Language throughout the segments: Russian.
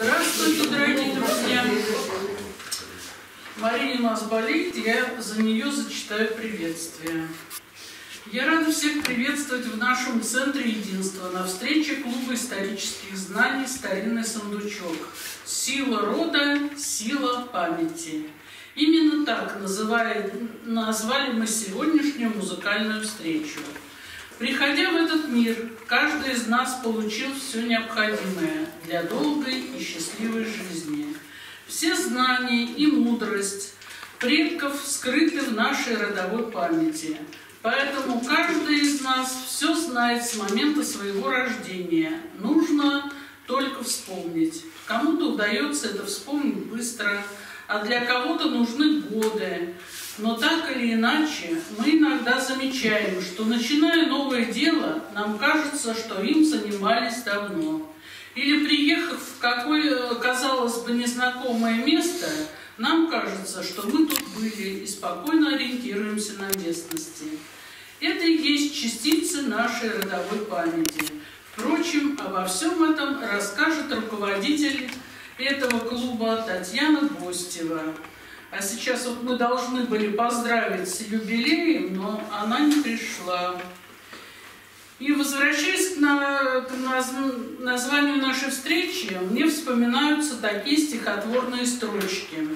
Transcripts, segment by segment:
Здравствуйте, дорогие друзья! Мария у нас болеет, я за нее зачитаю приветствие. Я рада всех приветствовать в нашем Центре Единства на встрече Клуба исторических знаний «Старинный сундучок». Сила рода, сила памяти. Именно так назвали мы сегодняшнюю музыкальную встречу. Приходя в этот мир, каждый из нас получил все необходимое для долгой и счастливой жизни. Все знания и мудрость предков скрыты в нашей родовой памяти. Поэтому каждый из нас все знает с момента своего рождения. Нужно только вспомнить. Кому-то удается это вспомнить быстро, а для кого-то нужны годы. Но так или иначе, мы иногда замечаем, что, начиная новое дело, нам кажется, что им занимались давно. Или, приехав в какое, казалось бы, незнакомое место, нам кажется, что мы тут были и спокойно ориентируемся на местности. Это и есть частицы нашей родовой памяти. Впрочем, обо всем этом расскажет руководитель этого клуба Татьяна Гостева. А сейчас вот мы должны были поздравить с юбилеем, но она не пришла. И возвращаясь к названию нашей встречи, мне вспоминаются такие стихотворные строчки.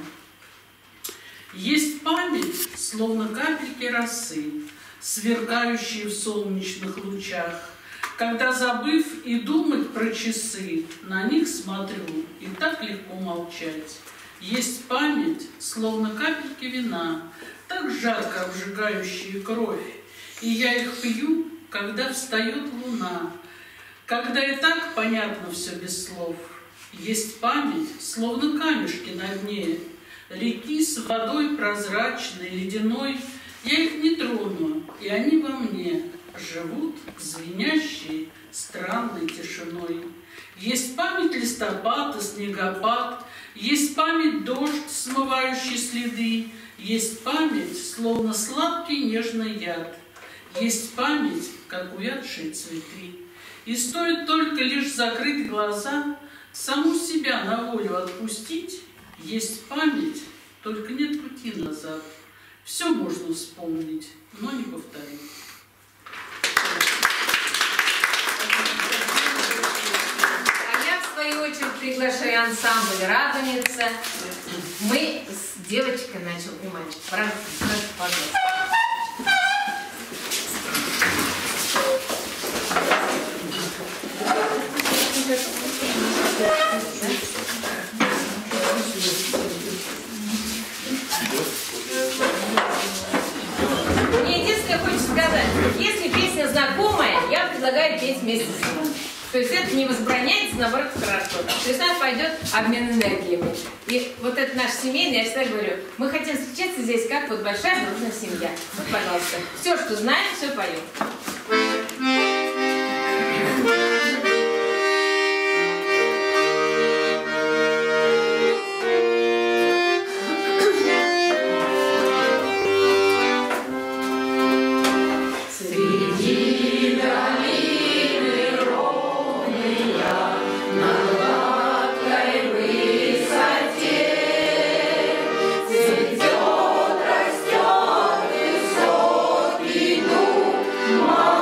Есть память, словно капельки росы, сверкающие в солнечных лучах. Когда, забыв и думать про часы, на них смотрю, и так легко молчать. Есть память, словно капельки вина, так жарко обжигающие кровь, и я их пью, когда встает луна, когда и так понятно все без слов. Есть память, словно камешки на дне реки с водой прозрачной, ледяной. Я их не трону, и они во мне живут звенящей, странной тишиной. Есть память листопад и снегопад, есть память дождь, смывающий следы, есть память, словно сладкий нежный яд, есть память, как увядшие цветы. И стоит только лишь закрыть глаза, саму себя на волю отпустить, есть память, только нет пути назад. Все можно вспомнить, но не повторить. В свою очередь приглашаю ансамбль «Радоница». Мы с девочкой начал и мальчик. Пожалуйста. Мне единственное хочется сказать, если песня знакомая, я предлагаю петь вместе с ней. То есть это не возбраняется, наоборот, хорошо. То есть у нас пойдет обмен энергиями. И вот это наш семейный, я всегда говорю, мы хотим встречаться здесь как вот большая дружная семья. Вот, пожалуйста, все, что знаем, все поем. Мама!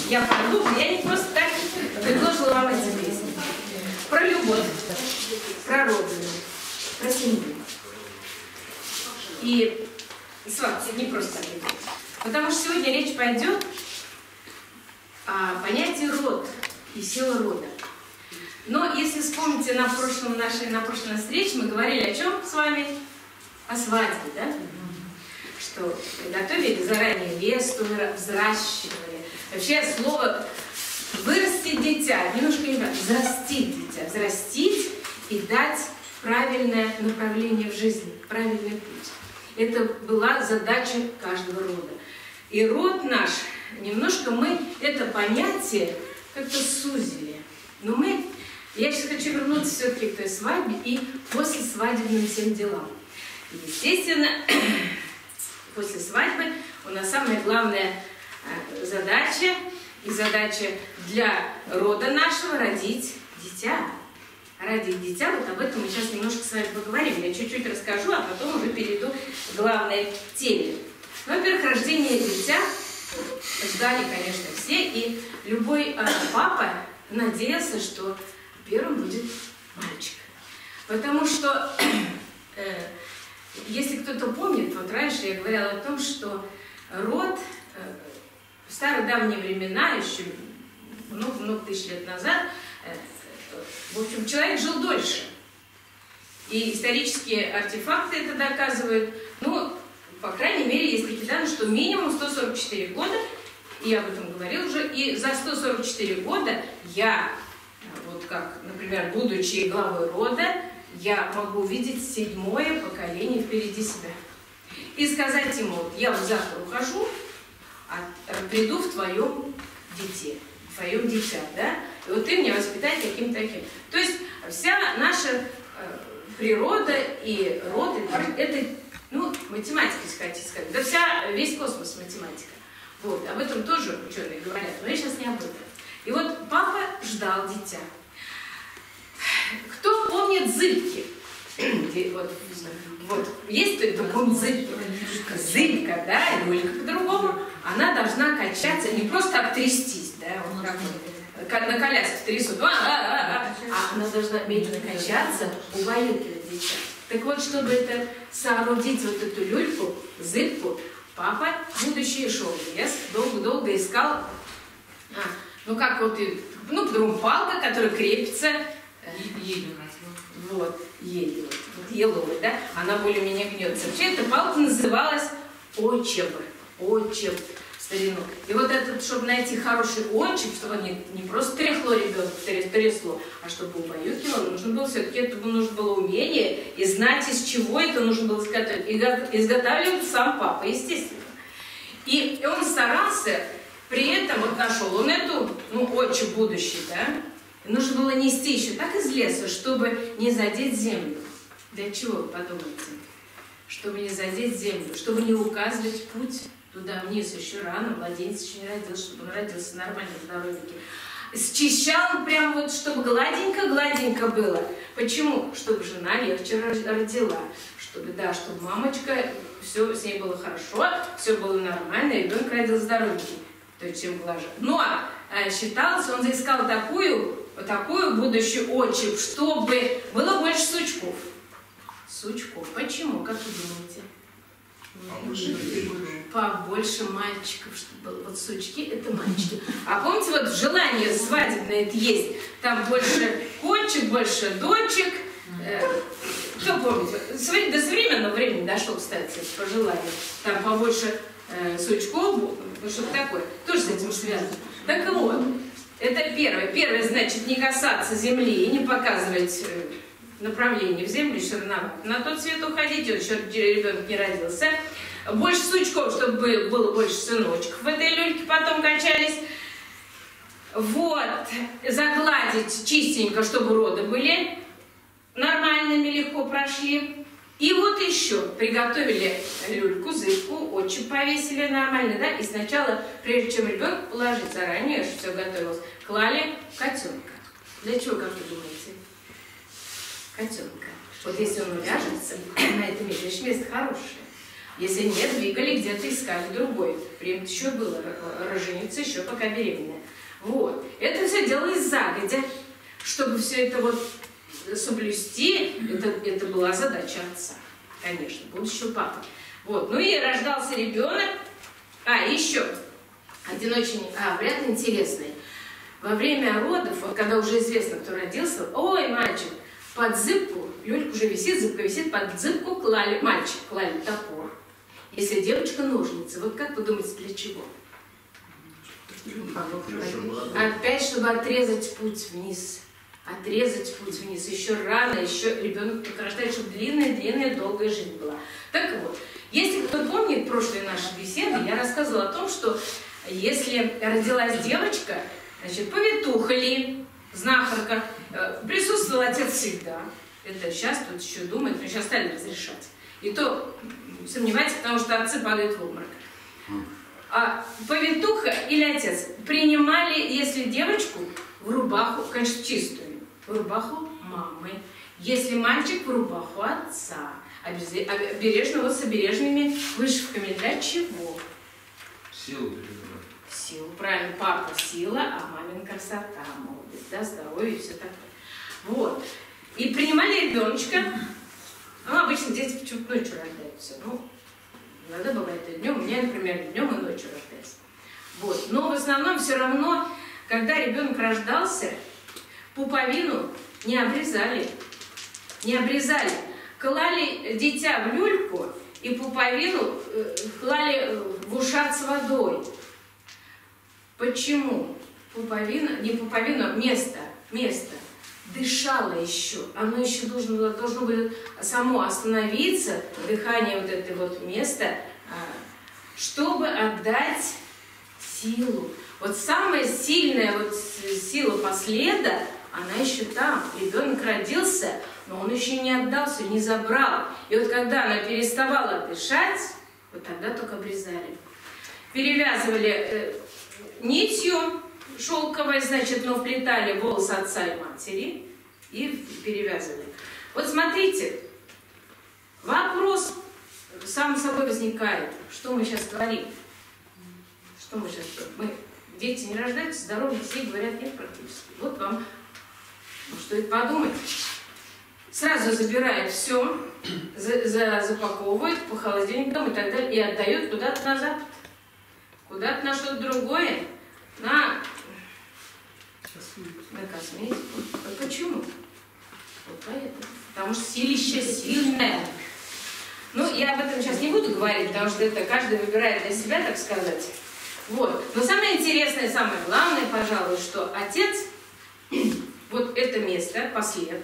я продумала, я не просто так предложила вам эти песни. Про любовь, про родину, про семью. И свататься не просто так. Потому что сегодня речь пойдет о понятии род и сила рода. Но если вспомните на прошлой встрече, мы говорили о чем с вами? О свадьбе, да? Что готовили заранее невесту, взращивали. Вообще слово вырастить дитя, немножко не так, взрастить дитя, взрастить и дать правильное направление в жизни, правильный путь. Это была задача каждого рода. И род наш, немножко мы это понятие как-то сузили. Но я сейчас хочу вернуться все-таки к той свадьбе и после свадебным всем делам. Естественно, после свадьбы у нас самая главная задача, и задача для рода нашего — родить дитя. Родить дитя, вот об этом мы сейчас немножко с вами поговорим. Я чуть-чуть расскажу, а потом уже перейду к главной теме. Во-первых, рождение дитя ждали, конечно, все, и любой папа надеялся, что первым будет мальчик. Потому что, если кто-то помнит, вот раньше я говорила о том, что род в стародавние времена, еще много тысяч лет назад, в общем, человек жил дольше. И исторические артефакты это доказывают. Ну, по крайней мере, есть такие данные, что минимум 144 года, и я об этом говорил уже, и за 144 года я, вот как, например, будучи главой рода, я могу увидеть 7-е поколение впереди себя. И сказать ему: вот, я вот завтра ухожу, приду в твоем дитя, да? И вот ты меня воспитай таким-таким. То есть вся наша природа и род, это, математика, если хотите сказать. Да весь космос математика. Вот, об этом тоже ученые говорят, но я сейчас не об этом. И вот папа ждал дитя. Кто помнит зыбки? Вот, есть кто-то помнит зыбки? Зыбка, да, люлька по-другому, она должна качаться, не просто так трястись, да, вот как на коляске трясут, а она должна медленно качаться, убаюкивать дитя. Так вот, чтобы это соорудить вот эту люльку, зыбку, папа, будущий, шел в лес, долго-долго искал, потом палка, которая крепится, еловая, да, она более-менее гнется. Вообще эта палка называлась очеб в старину. И вот этот, чтобы найти хороший очеб, чтобы он не просто тряхло ребенка, трясло, а чтобы убаюкивало, нужно было умение и знать, из чего это нужно было изготовить. Изготавливал сам папа, естественно. И он старался, при этом вот нашел он эту, очеб будущий, да, нужно было нести еще так из леса, чтобы не задеть землю. Для чего, вы подумайте? Чтобы не задеть землю, чтобы не указывать путь туда вниз, еще рано, младенец еще не родился, чтобы он родился нормально, здоровенький. Счищал прям вот, чтобы гладенько было. Почему? Чтобы жена легче родила, чтобы мамочка, все с ней было хорошо, все было нормально, ребенок родился здоровенький. То есть чем глаже. Но считалось, он заискал такую будущую очеб, чтобы было больше сучков. Почему? Как вы думаете? Побольше мальчиков, чтобы было. Вот сучки — это мальчики. А помните, вот желание свадебное это есть. Там больше кочек, больше дочек. Кто помнит? До современного времени дошло, кстати, по желанию. Там побольше сучков, что-то такое. Тоже с этим связано. Так вот, это первое. Первое, значит, не касаться земли и не показывать направление в землю, еще на тот свет уходить, еще ребенок не родился. Больше сучков, чтобы было больше сыночков в этой люльке, потом качались. Вот, загладить чистенько, чтобы роды были нормальными, легко прошли. И вот еще приготовили люльку, зыбку, очи повесили нормально, да, и сначала, прежде чем ребенка положить заранее, чтобы все готовилось, клали котенка. Для чего, как вы думаете? Котенка. Вот если он уляжется на это место, значит, место хорошее. Если нет, двигали где-то, искали другой. Время еще было, роженица еще пока беременная. Вот. Это все делалось загодя, чтобы все это вот соблюсти, это была задача отца, конечно, будущего папы. Вот. Ну и рождался ребенок. Еще один очень обряд интересный. Во время родов, вот когда уже известно, кто родился, ой, мальчик, под зыбку, Юлька уже висит, зыбка висит, под зыбку клали, мальчик клали топор. Если девочка ножницы, вот как вы думаете, для чего? Опять, чтобы отрезать путь вниз. Отрезать путь вниз. Еще рано, еще ребенок только рождает, чтобы длинная, долгая жизнь была. Так вот, если кто помнит прошлые наши беседы, я рассказывала о том, что если родилась девочка, значит, повитухали, знахарка, присутствовал отец всегда. Это сейчас тут еще думают, но сейчас стали разрешать. И то сомневайтесь, потому что отцы падают в обморок. А повитуха или отец принимали, если девочку, в рубаху, конечно, чистую, в рубаху мамы. Если мальчик, в рубаху отца. Обережно, вот с обережными вышивками. Для чего? Силу передавать. Силу, правильно. Папа сила, а мамин красота, молодость, да, здоровье и все такое. Вот. И принимали ребеночка. Ну, обычно дети почему-то ночью рождаются. Ну, иногда бывает и днем. У меня, например, днем и ночью рождается. Вот. Но в основном все равно, когда ребенок рождался, пуповину не обрезали. Не обрезали. Клали дитя в люльку и пуповину клали в ушат с водой. Почему? Пуповина, не пуповина, место дышало еще. Оно еще должно было само остановиться, дыхание вот это вот место, чтобы отдать силу. Вот самая сильная вот сила последа, она еще там. Ребенок родился, но он еще не отдался, не забрал. И вот когда она переставала дышать, вот тогда только обрезали. Перевязывали нитью шелковой, значит, но вплетали волосы отца и матери и перевязывали. Вот смотрите, вопрос сам собой возникает. Что мы сейчас говорим? Что мы сейчас говорим? Дети не рождаются, здоровые, все говорят, нет практически. Вот вам, стоит подумать. Сразу забирают все, запаковывают по холодильникам и так далее, и отдают куда-то на запад. Куда-то на что-то другое, на косметику. А почему? Вот поэтому. Потому что силище сильное. Ну, я об этом сейчас не буду говорить, потому что это каждый выбирает для себя, так сказать. Вот. Но самое интересное, самое главное, пожалуй, что отец, вот это место, послед,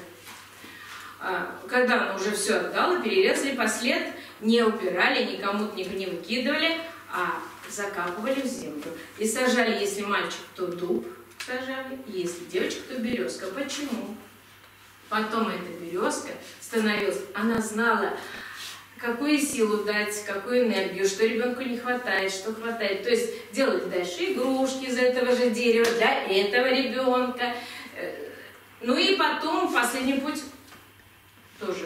когда он уже все отдал, перерезали послед, не убирали, никому-то не выкидывали, а закапывали в землю. И сажали, если мальчик, то дуб сажали, если девочка, то березка. Почему? Потом эта березка становилась, она знала, какую силу дать, какую энергию, что ребенку не хватает, что хватает. То есть делать дальше игрушки из этого же дерева для этого ребенка. Ну и потом последний путь тоже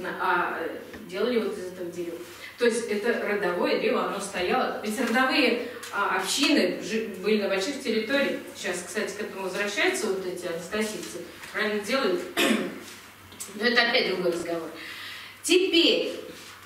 делали вот из этого дерева. То есть это родовое древо, оно стояло. Ведь родовые общины были на больших территориях. Сейчас, кстати, к этому возвращаются вот эти анастасийцы. Правильно делают. Но это опять другой разговор. Теперь,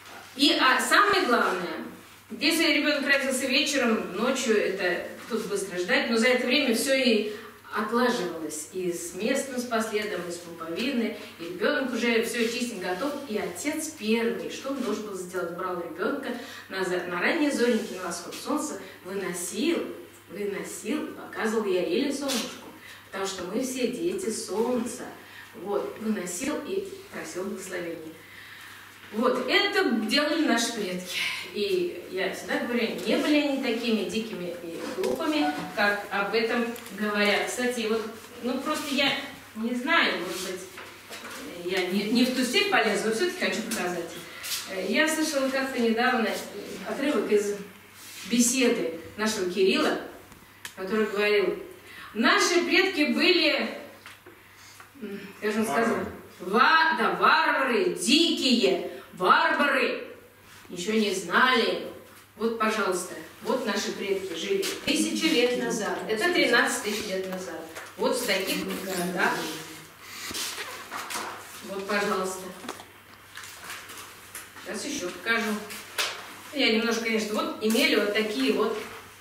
самое главное, если ребенок родился вечером, ночью, это тут быстро ждать, но за это время все и отлаживалось. И с местом, с последом, и с пуповиной, и ребенок уже все чистенько готов. И отец первый, что он должен был сделать? Брал ребенка на ранние зореньки, на восход солнца, выносил и показывал Яриле солнышку. Потому что мы все дети солнца. Вот, выносил и просил благословения. Вот, это делали наши предки. И я всегда говорю, не были они такими дикими и глупыми, как об этом говорят. Кстати, вот, ну просто я не знаю, может быть, я не в ту степь полезу, но все-таки хочу показать. Я слышала как-то недавно отрывок из беседы нашего Кирилла, который говорил, наши предки были, как же он сказал, варвары, дикие, варвары. ничего не знали. Вот, пожалуйста, вот наши предки жили 1000 лет назад. Это 13 000 лет назад. Вот в таких вот городах. Вот, пожалуйста. Сейчас еще покажу. Я немножко, конечно, вот имели вот такие вот,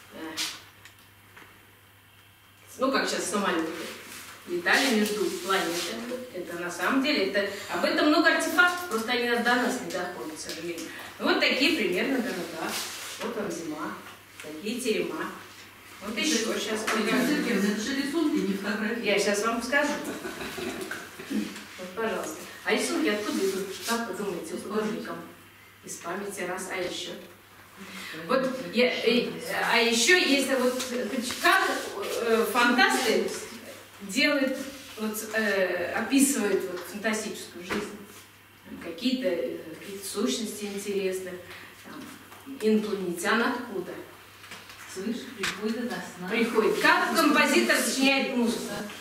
ну, как сейчас самолеты. Летали между планетами. Это на самом деле, об этом много артефактов, просто они до нас не доходят, к сожалению. Ну, вот такие примерно города. Вот вам зима, такие терема. Вот еще сейчас пойдем. Это же рисунки, не фотографии. Я сейчас вам скажу. Вот, пожалуйста. А рисунки откуда идут? Как вы думаете, у художников? Из памяти раз, а еще? Вот, а еще есть вот как фантасты делают, вот, описывают вот, фантастическую жизнь. Какие-то сущности интересные. Инопланетян откуда? Слышь, приходит до сна. Приходит. Как композитор сочиняет музыку?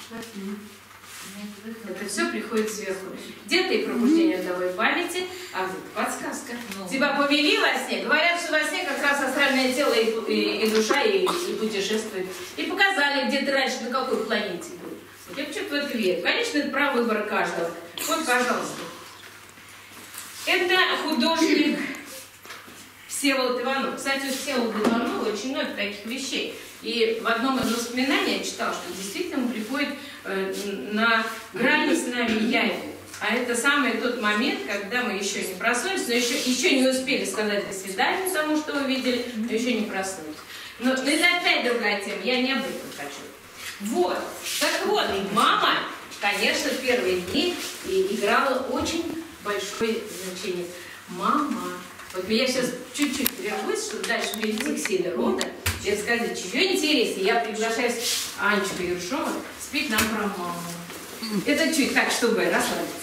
Это все приходит сверху. Где-то и пробуждение родовой памяти, а где-то подсказка. Тебя повели во сне. Говорят, что во сне как раз астральное тело и душа и путешествует. И показали, где ты раньше, на какой планете был. Я почему-то в это верю. Конечно, это право выбора каждого. Вот, пожалуйста. Это художник Всеволод Иванов. Кстати, у Всеволода Иванова очень много таких вещей. И в одном из воспоминаний я читала, что действительно он приходит на грани с нами яйца. А это самый тот момент, когда мы еще не проснулись, но еще не успели сказать до свидания тому, что увидели, но еще не проснулись. Но это опять другая тема, я не об этом хочу. Вот. Так вот, мама, конечно, в первые дни играла очень большое значение. Мама. Вот я сейчас чуть-чуть прервусь, чтобы дальше перейти к силе рода. Я сказать, чего интереснее, я приглашаю Анечку Ершова спеть нам про маму. Это чуть так, чтобы расслабиться.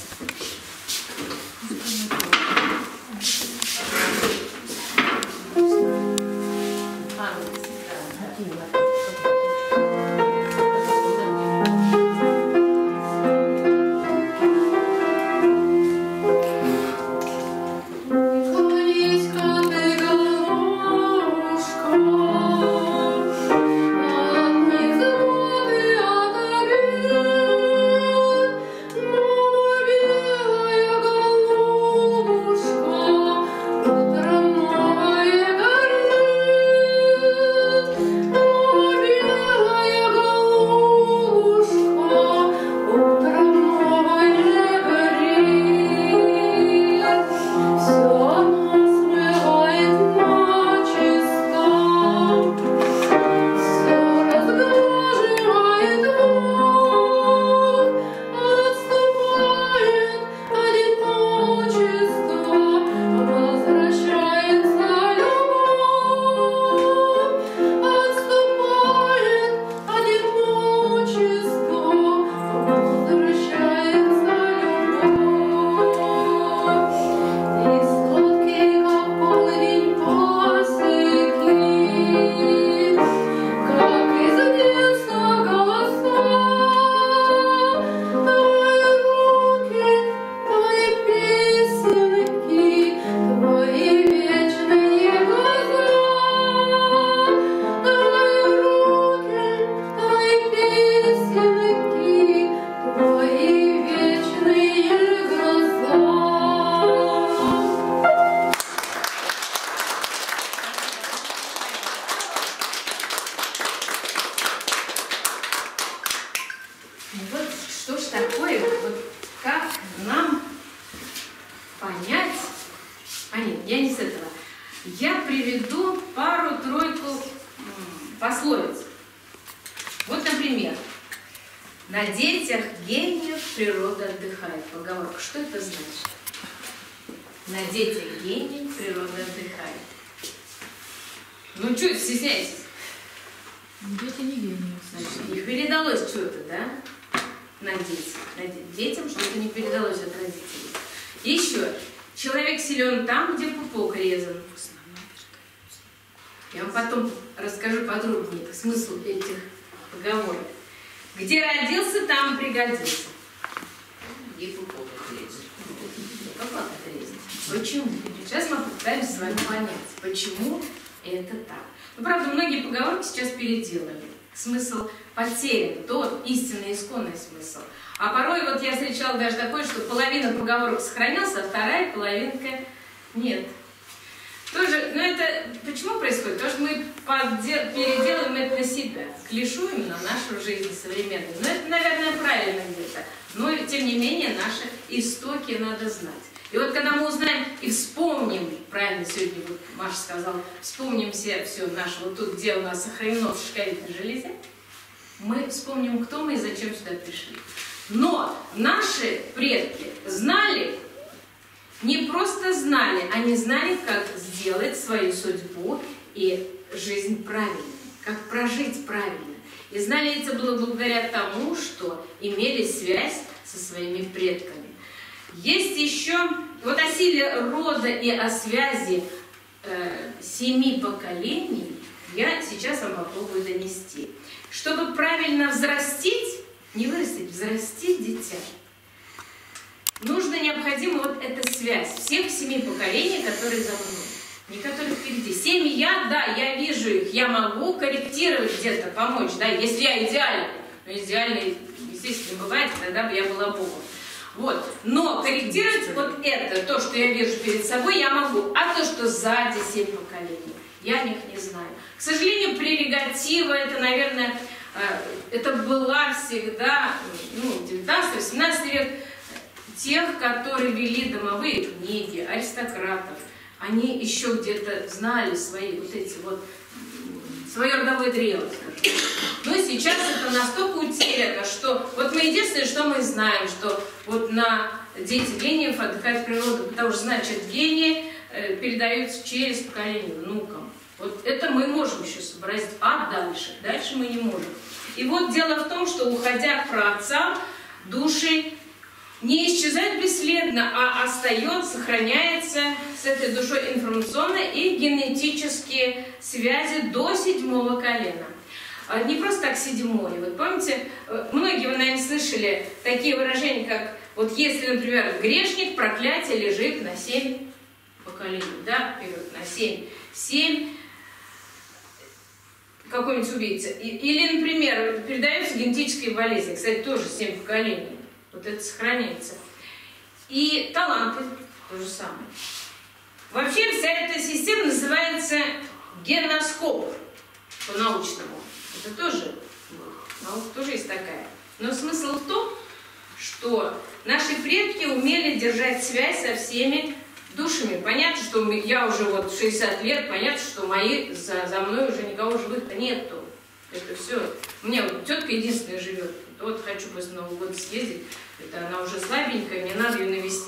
На детях гениев природа отдыхает. Поговорка. Что это значит? На детях гениев природа отдыхает. Ну, что стесняетесь? Дети не гении, значит. Не передалось что-то, да? На детям что-то не передалось от родителей. Еще. Человек силен там, где пупок резан. Я вам потом расскажу подробнее смысл этих поговорок. Где родился, там пригодился. И пупок отрезан. Как отрезан? Почему? Сейчас мы попытаемся с вами понять, почему это так. Ну, правда, многие поговорки сейчас переделали. Смысл потерян, тот истинный, исконный смысл. А порой вот я встречала даже такое, что половина поговорок сохранилась, а вторая половинка нет. Тоже, но это почему происходит? Потому что мы переделываем это на себя, клишуем на нашу жизнь современную. Но это, наверное, правильно где-то. Но, тем не менее, наши истоки надо знать. И вот когда мы узнаем и вспомним, правильно сегодня вот Маша сказала, вспомним все наше, вот тут, где у нас сохранено в шишковидной железе, мы вспомним, кто мы и зачем сюда пришли. Но наши предки знали, не просто знали, они знали, как сделать свою судьбу и жизнь правильно, как прожить правильно. И знали это было благодаря тому, что имели связь со своими предками. Есть еще, вот о силе рода и о связи 7 поколений я сейчас вам попробую донести. Чтобы правильно взрастить, не вырастить, взрастить дитя, необходима вот эта связь всех 7 поколений, которые за мной, не которые впереди. 7 я вижу их, я могу корректировать где-то, помочь, да, если я идеальный. Но идеальный, естественно, не бывает, тогда бы я была Богом. Вот. Но корректировать вот это, то, что я вижу перед собой, я могу. А то, что сзади 7 поколений, я о них не знаю. К сожалению, прерогатива, это, наверное, это была всегда, 19-18 век, тех, которые вели домовые книги, аристократов. Они еще где-то знали свои вот эти вот, свое родовое древо, скажем. Но сейчас это настолько утеряно, что вот мы единственное, что мы знаем, что вот на дети гениев отдыхает природа, потому что, значит, гении передаются через поколение внукам. Вот это мы можем еще сообразить, а дальше? Дальше мы не можем. И вот дело в том, что, уходя к праотцам, души не исчезает бесследно, а остается, сохраняется с этой душой информационные и генетические связи до 7-го колена. Не просто так 7-й. Вот помните, многие вы, наверное, слышали такие выражения, как вот если, например, грешник, проклятие лежит на 7 поколений, да, вперед, на 7 какой-нибудь убийца. Или, например, передаются генетические болезни, кстати, тоже 7 поколений. Вот это сохраняется. И таланты то же самое. Вообще вся эта система называется геноскоп по-научному. Это тоже, наука тоже есть такая. Но смысл в том, что наши предки умели держать связь со всеми душами. Понятно, что я уже вот 60 лет, понятно, что за мной уже никого живых-то нету. Это все. У меня вот тетка единственная живет. Вот хочу после Нового года съездить. Это она уже слабенькая, мне надо ее навестить.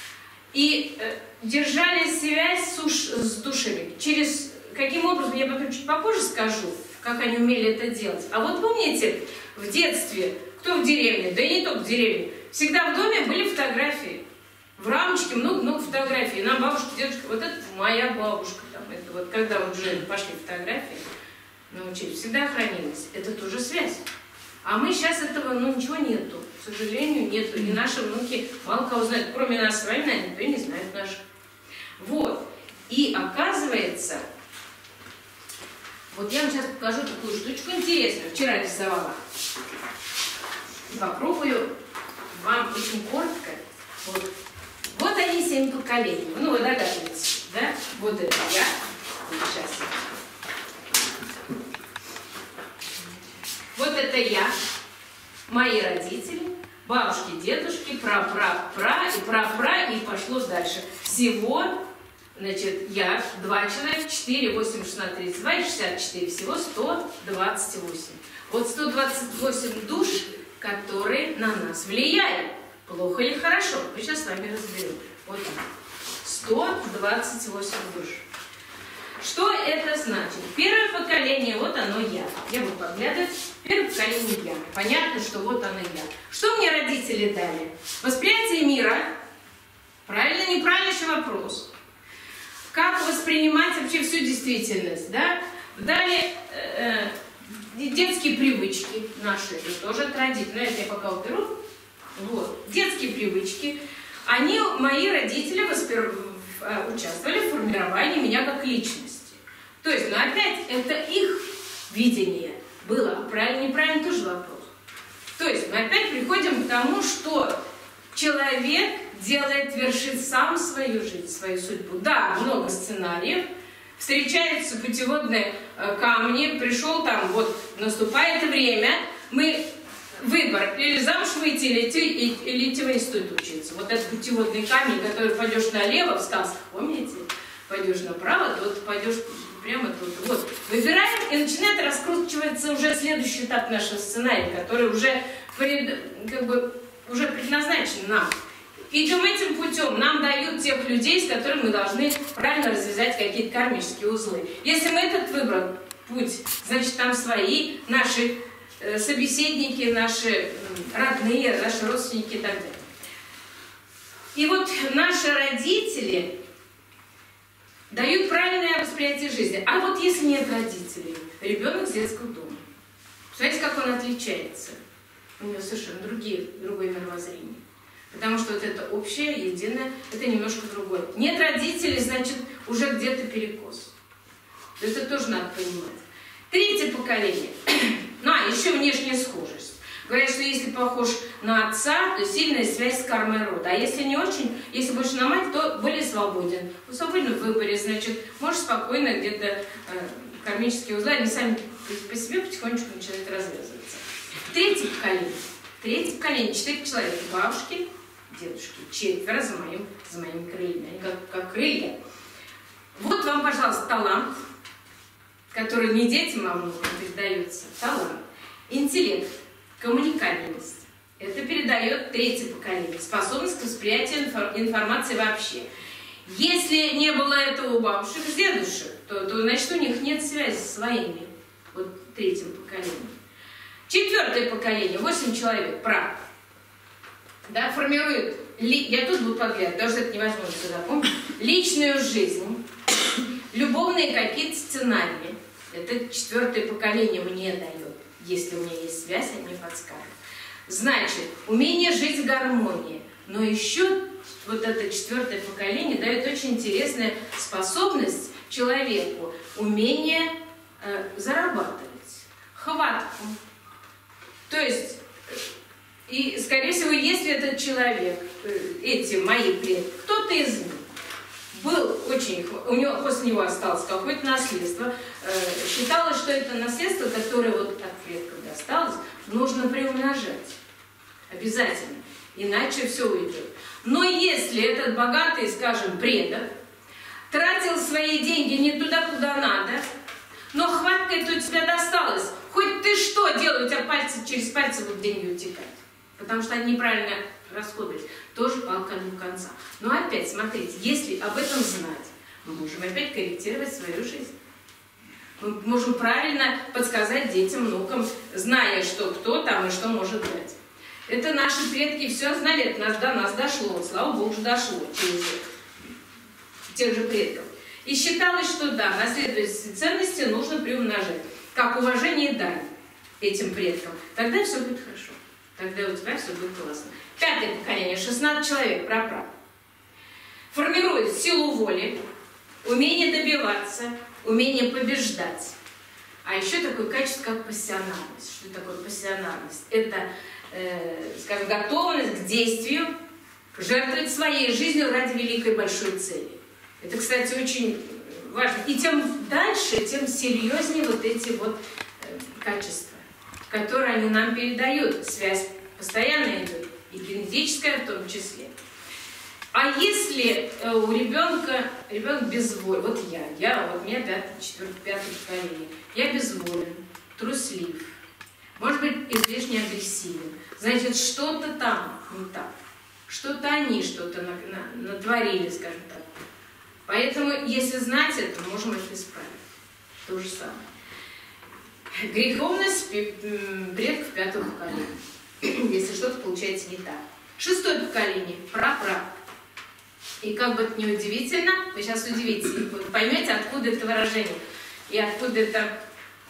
И держали связь с душами. Каким образом, я потом чуть попозже скажу, как они умели это делать. А вот помните, в детстве, кто в деревне, да и не только в деревне, всегда в доме были фотографии. В рамочке много фотографий. И нам бабушка, дедушка, вот это моя бабушка. Там, это вот когда вот уже пошли фотографии, научились, всегда хранилось. Это тоже связь. А мы сейчас этого, ничего нету. К сожалению, нету. И наши внуки мало кого знают. Кроме нас с вами, наверное, никто не знает наших. Вот. И оказывается, вот я вам сейчас покажу такую штучку интересную. Вчера рисовала. Попробую вам очень коротко. Вот они 7 поколений. Вы догадываетесь, да? Вот это я. Сейчас. Вот это я, мои родители, бабушки, дедушки, пра-пра-пра и пра-пра, и пошло дальше. Всего, я, 2 человека, 4, 8, 16, 32 и 64, всего 128. Вот 128 душ, которые на нас влияют. Плохо или хорошо? Мы сейчас с вами разберем. Вот он. 128 душ. Что это значит? Первое поколение, вот оно я. Я буду поглядывать. Первое поколение я. Понятно, что вот оно я. Что мне родители дали? Восприятие мира. Правильно, неправильный еще вопрос. Как воспринимать вообще всю действительность, да? Дали детские привычки наши. Это тоже от родителей. Это я пока уберу. Вот. Детские привычки. Мои родители участвовали в формировании меня как личности. То есть, опять, это их видение было. Правильно, неправильно, тоже вопрос. То есть, мы опять приходим к тому, что человек вершит сам свою жизнь, свою судьбу. Да, много сценариев. Встречаются путеводные камни, пришел там, вот, наступает время, выбор, или замуж выйти, или идти в институт учиться. Вот этот путеводный камень, который пойдешь налево, в сказках, помните? Пойдешь направо, то пойдешь прямо тут. Вот, выбираем, и начинает раскручиваться уже следующий этап нашего сценария, который уже, уже предназначен нам. Идем этим путем, нам дают тех людей, с которыми мы должны правильно развязать какие-то кармические узлы. Если мы этот выбрал путь, значит там свои, наши собеседники, наши родные, наши родственники и так далее. И вот наши родители дают правильное восприятие жизни. А вот если нет родителей, ребенок с детского дома, смотрите, как он отличается. У него совершенно другое мировоззрение. Потому что вот это общее, единое, это немножко другое. Нет родителей, значит, уже где-то перекос. Это тоже надо понимать. Третье поколение. Еще внешняя схожесть. Говорят, что если похож на отца, то сильная связь с кармой рода. А если не очень, если больше на мать, то более свободен. Свободен в выборе, значит, можешь спокойно где-то кармические узлы, они сами по себе потихонечку начинают развязываться. Третье поколение, 4 человека, бабушки, дедушки, 4 за моими крыльями, они как крылья. Вот вам, пожалуйста, талант, который не детям, а внукам передается. Талант, интеллект, коммуникабельность. Это передает третье поколение. Способность к восприятию информации вообще. Если не было этого у бабушек с дедушек, то значит, у них нет связи со своими. Вот третьим поколением. 4 поколение, 8 человек, прав. Да, формирует, я тут буду подглядывать, потому что это невозможно запомнить, личную жизнь, любовные какие-то сценарии. Это 4 поколение мне дает. Если у меня есть связь, они подскажут. Значит, умение жить в гармонии. Но еще вот это 4 поколение дает очень интересную способность человеку, умение зарабатывать, хватку. То есть, и, скорее всего, если этот человек, эти мои предки, кто-то из них был очень, после него осталось какое-то наследство, считалось, что это наследство, которое вот от предков досталось, нужно приумножать. Обязательно. Иначе все уйдет. Но если этот богатый, скажем, предок, тратил свои деньги не туда, куда надо, но хватка это у тебя досталась, хоть ты что делай, у тебя через пальцы будут деньги утекать. Потому что они неправильно расходовались. Тоже палка не у конца. Но опять, смотрите, если об этом знать, мы можем опять корректировать свою жизнь. Мы можем правильно подсказать детям, внукам, зная, что кто там и что может дать. Это наши предки все знали, это до нас дошло. Слава Богу, уже дошло через тех же предков. И считалось, что да, наследственные ценности нужно приумножать. Как уважение и дань этим предкам. Тогда все будет хорошо. Тогда у тебя все будет классно. 5 поколение, 16 человек, прапра. Формирует силу воли, умение добиваться, умение побеждать. А еще такое качество, как пассионарность. Что такое пассионарность? Это, скажем, готовность к действию, жертвовать своей жизнью ради великой большой цели. Это, кстати, очень важно. И тем дальше, тем серьезнее вот эти вот качества, которые они нам передают. Связь постоянно идет, и генетическая в том числе. А если у ребенок безволен, вот у меня 5 поколение, я безволен, труслив, может быть, излишне агрессивен, значит, что-то там не так, что-то они натворили, скажем так. Поэтому, если знать это, можем это исправить. То же самое. Греховность предков 5 поколения. Если что-то получается не так. 6 поколение. Прапра. И как бы это ни удивительно, вы сейчас удивитесь, вы поймете, откуда это выражение. И откуда это,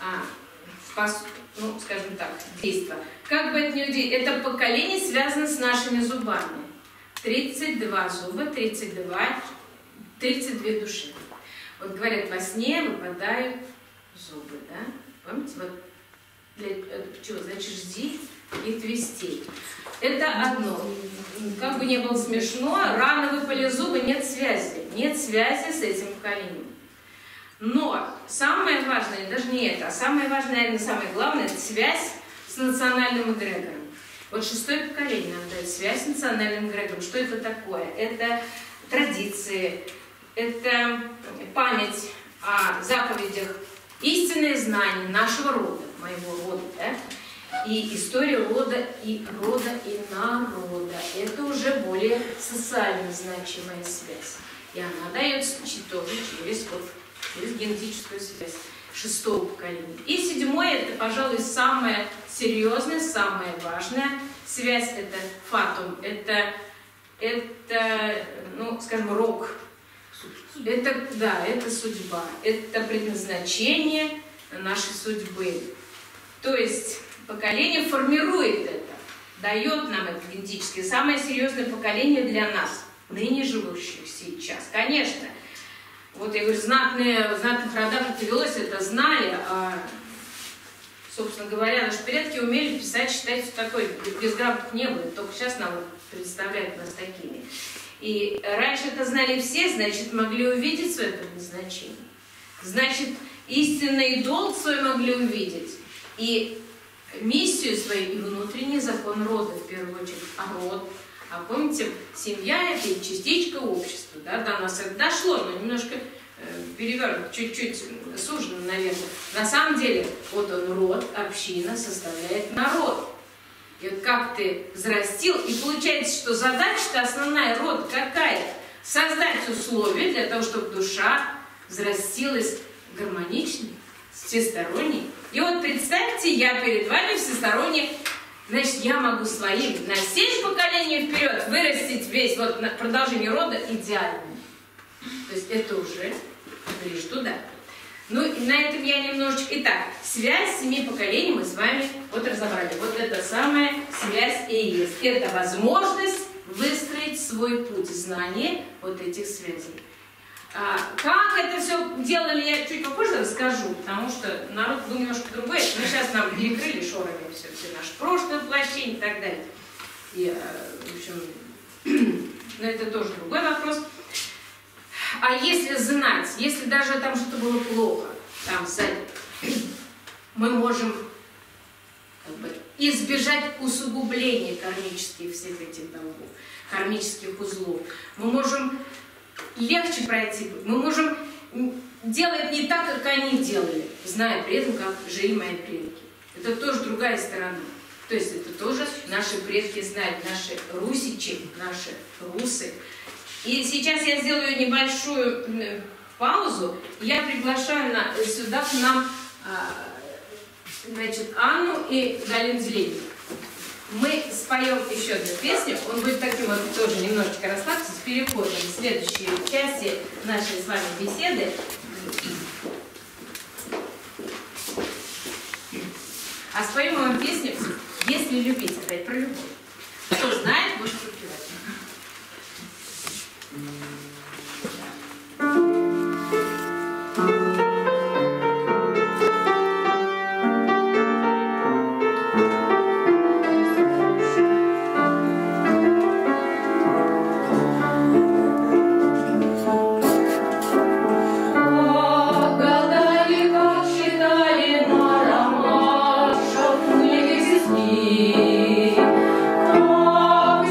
скажем так, действие. Как бы это ни удивительно, это поколение связано с нашими зубами. 32 зуба, 32 32 души. Вот говорят, во сне выпадают зубы, да? Помните? Вот чего? Значит, жди каких-то вестей. Это одно. Как бы не было смешно, рано выпали зубы, нет связи. Нет связи с этим поколением. Но самое важное, даже не это, а самое важное, наверное, самое главное, это связь с национальным эгрегором. Вот 6-е поколение нам дает связь с национальным эгрегором. Что это такое? Это традиции, это память о заповедях, истинное знание нашего рода, моего рода, да? И история рода и народа. Это уже более социально значимая связь. И она дается тоже через генетическую связь 6-го поколения. И 7-е, это, пожалуй, самая серьезная, самая важная связь, это фатум, это ну, скажем, рок. Это, да, это судьба, это предназначение нашей судьбы. То есть поколение формирует это, дает нам это генетически. Самое серьезное поколение для нас, ныне живущих сейчас. Конечно, вот я говорю, в знатных родах это велось, это знали, а, собственно говоря, наши предки умели писать, читать, все такое, безграмотных не было, только сейчас нам представляют нас такими. И раньше это знали все, значит, могли увидеть свое предназначение. Значит, истинный долг свой могли увидеть. И миссию свою, и внутренний закон рода, в первую очередь. А род, а помните, семья – это и частичка общества. Да? До нас это дошло, но немножко перевернут, чуть-чуть сужено, наверное. На самом деле, вот он род, община составляет народ. И вот как ты взрастил, и получается, что задача-то основная рода какая? Создать условия для того, чтобы душа взрастилась гармоничной, всесторонней. И вот представьте, я перед вами всесторонне, значит, я могу своим на 7 поколений вперед вырастить весь вот продолжение рода идеально. То есть это уже ближе туда. Ну, и на этом я немножечко... Итак, связь 7 поколений мы с вами вот разобрали. Вот это самая связь и есть. Это возможность выстроить свой путь знания вот этих связей. Как это все делали, я чуть попозже расскажу, потому что народ был немножко другой. Мы сейчас нам перекрыли шорами все наше прошлое воплощение и так далее. И, в общем, но это тоже другой вопрос. А если знать, если даже там что-то было плохо, там сзади, мы можем как бы избежать усугубления кармических всех этих долгов, кармических узлов. Мы можем легче пройти, мы можем делать не так, как они делали, зная при этом, как жили мои предки. Это тоже другая сторона. То есть это тоже наши предки знают, наши русичи, наши русы. И сейчас я сделаю небольшую паузу. Я приглашаю сюда к нам значит, Анну и Галину Зеленину. Мы споем еще одну песню. Он будет таким вот тоже немножечко расслабиться с переходом в следующей части нашей с вами беседы. А споем вам песню «Если любить». Опять про любовь. Кто знает, может подпевать. Oh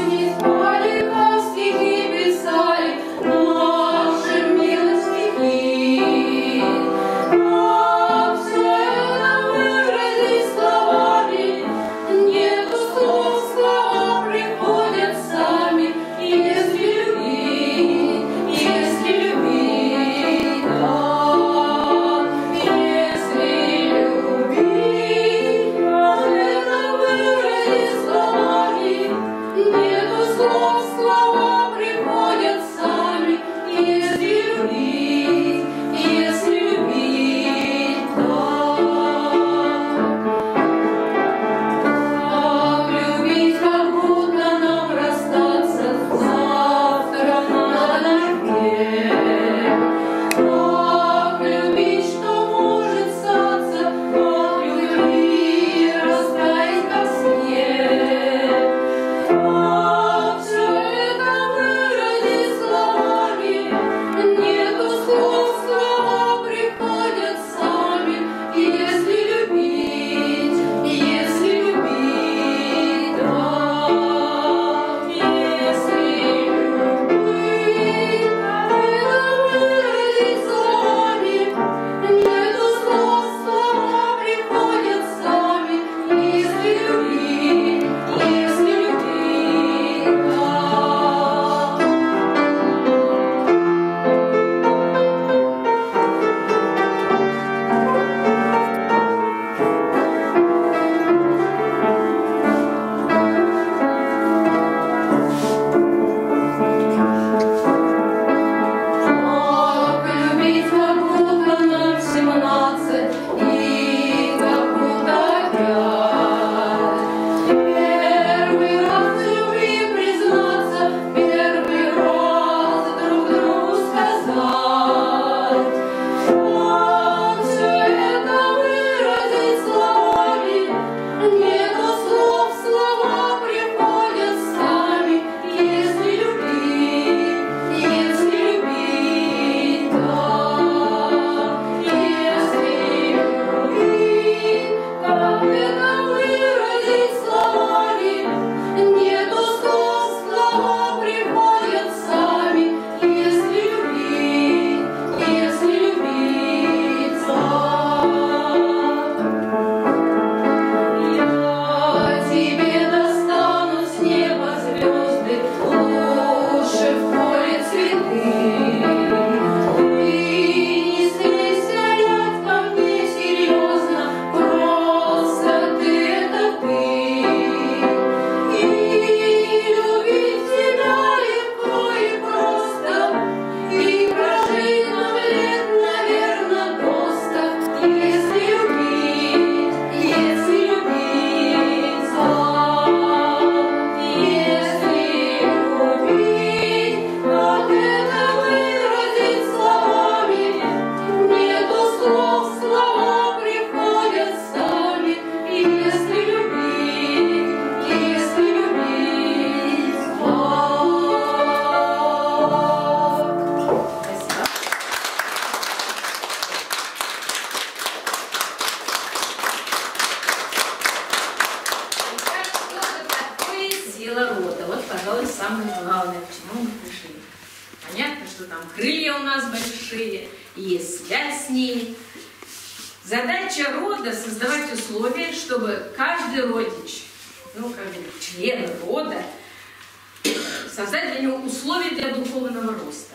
крылья у нас большие, и есть связь с ними. Задача рода — создавать условия, чтобы каждый родич, ну, как бы член рода, создать для него условия для духовного роста.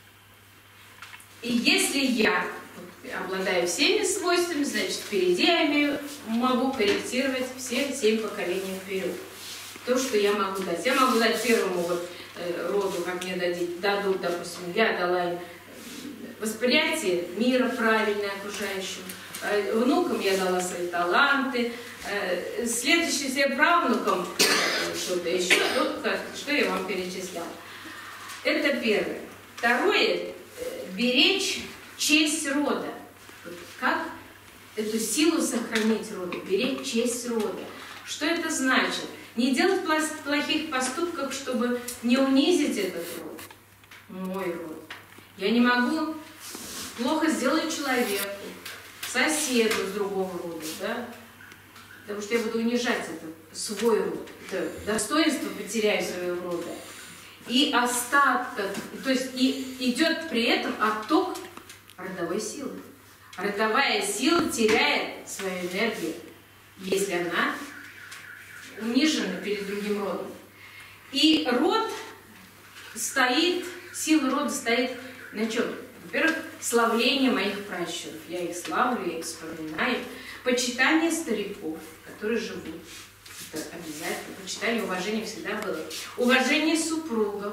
И если я обладаю всеми свойствами, значит, впереди я могу корректировать все 7 поколений вперед. То, что я могу дать. Я могу дать первому роду, как мне дадут, допустим, я дала им восприятие мира правильное окружающим. Внукам я дала свои таланты. Следующим всем правнукам что-то еще, что я вам перечисляла. Это первое. Второе — беречь честь рода. Как эту силу сохранить рода, беречь честь рода. Что это значит? Не делать плохих поступков, чтобы не унизить этот род, мой род. Я не могу плохо сделать человеку, соседу с другого рода, да? Потому что я буду унижать это, свой род, это достоинство потеряю своего рода. И остаток, то есть и идет при этом отток родовой силы. Родовая сила теряет свою энергию, если она унижена перед другим родом. И род стоит, сила рода стоит на чем? Во-первых, славление моих пращуров. Я их славлю, я их вспоминаю. Почитание стариков, которые живут. Это обязательно. Почитание, уважение всегда было. Уважение супругов.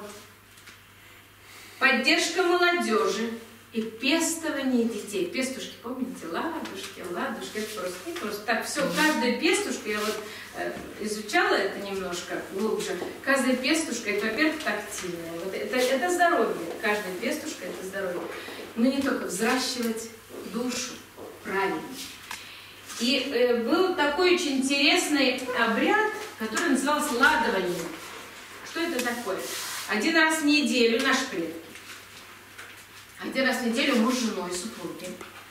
Поддержка молодежи. И пестование детей. Пестушки, помните? Ладушки, ладушки. Это просто так. Все, каждая пестушка, я вот изучала это немножко глубже. Каждая пестушка, это, во-первых, тактильная. Вот это здоровье. Каждая пестушка — это здоровье. Но не только взращивать душу правильно. И был такой очень интересный обряд, который назывался ладование. Что это такое? Один раз в неделю наши предки. Один раз в неделю муж с женой, супруги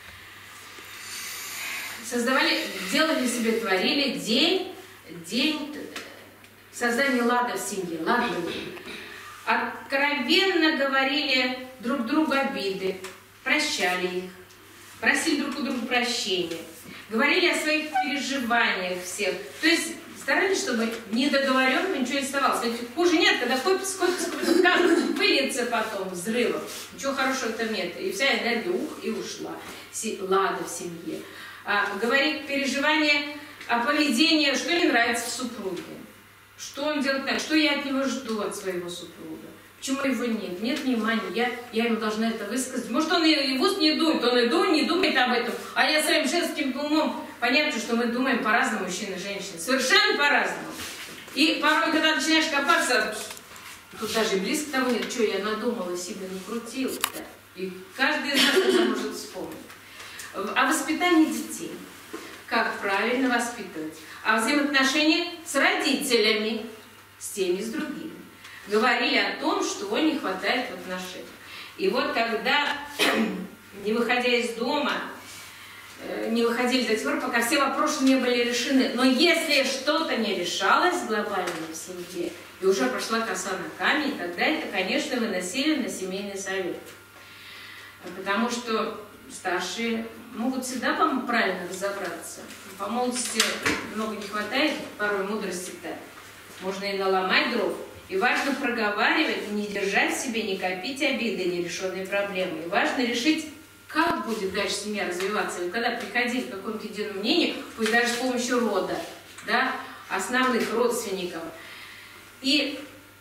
создавали, делали себе, творили день создания лада в семье, ладования. Откровенно говорили друг другу обиды, прощали их, просили друг у друга прощения, говорили о своих переживаниях всех. То есть старались, чтобы недоговоренного ничего не оставалось. Ведь хуже нет, когда сколько выльется потом взрывов. Ничего хорошего там нет. И вся энергия и ушла. Лада в семье. Говорить переживания о поведении, что не нравится в супруге. Что он делает так, что я от него жду, от своего супруга. Почему его нет? Нет внимания, я ему должна это высказать. Может, он и в уст не дует, он и не думает об этом. А я своим женским умом, понятно, что мы думаем по-разному, мужчины и женщины. Совершенно по-разному. И порой, когда начинаешь копаться, тут даже близко того нет, что я надумала, себе накрутила-то. И каждый из нас это может вспомнить. О воспитании детей. Как правильно воспитывать. О взаимоотношениях с родителями, с теми, с другими. Говорили о том, что не хватает в отношениях. И вот когда, не выходя из дома, не выходили до тех пор, пока все вопросы не были решены. Но если что-то не решалось глобально в семье, и уже пошла коса на камень, тогда это, конечно, выносили на семейный совет. Потому что старшие могут всегда правильно разобраться. По молодости много не хватает, порой мудрости-то. Можно и наломать дров. И важно проговаривать, не держать в себе, не копить обиды, нерешенные проблемы. И важно решить, как будет дальше семья развиваться. И когда приходили к какому-то единому мнению, пусть даже с помощью рода, да, основных родственников. И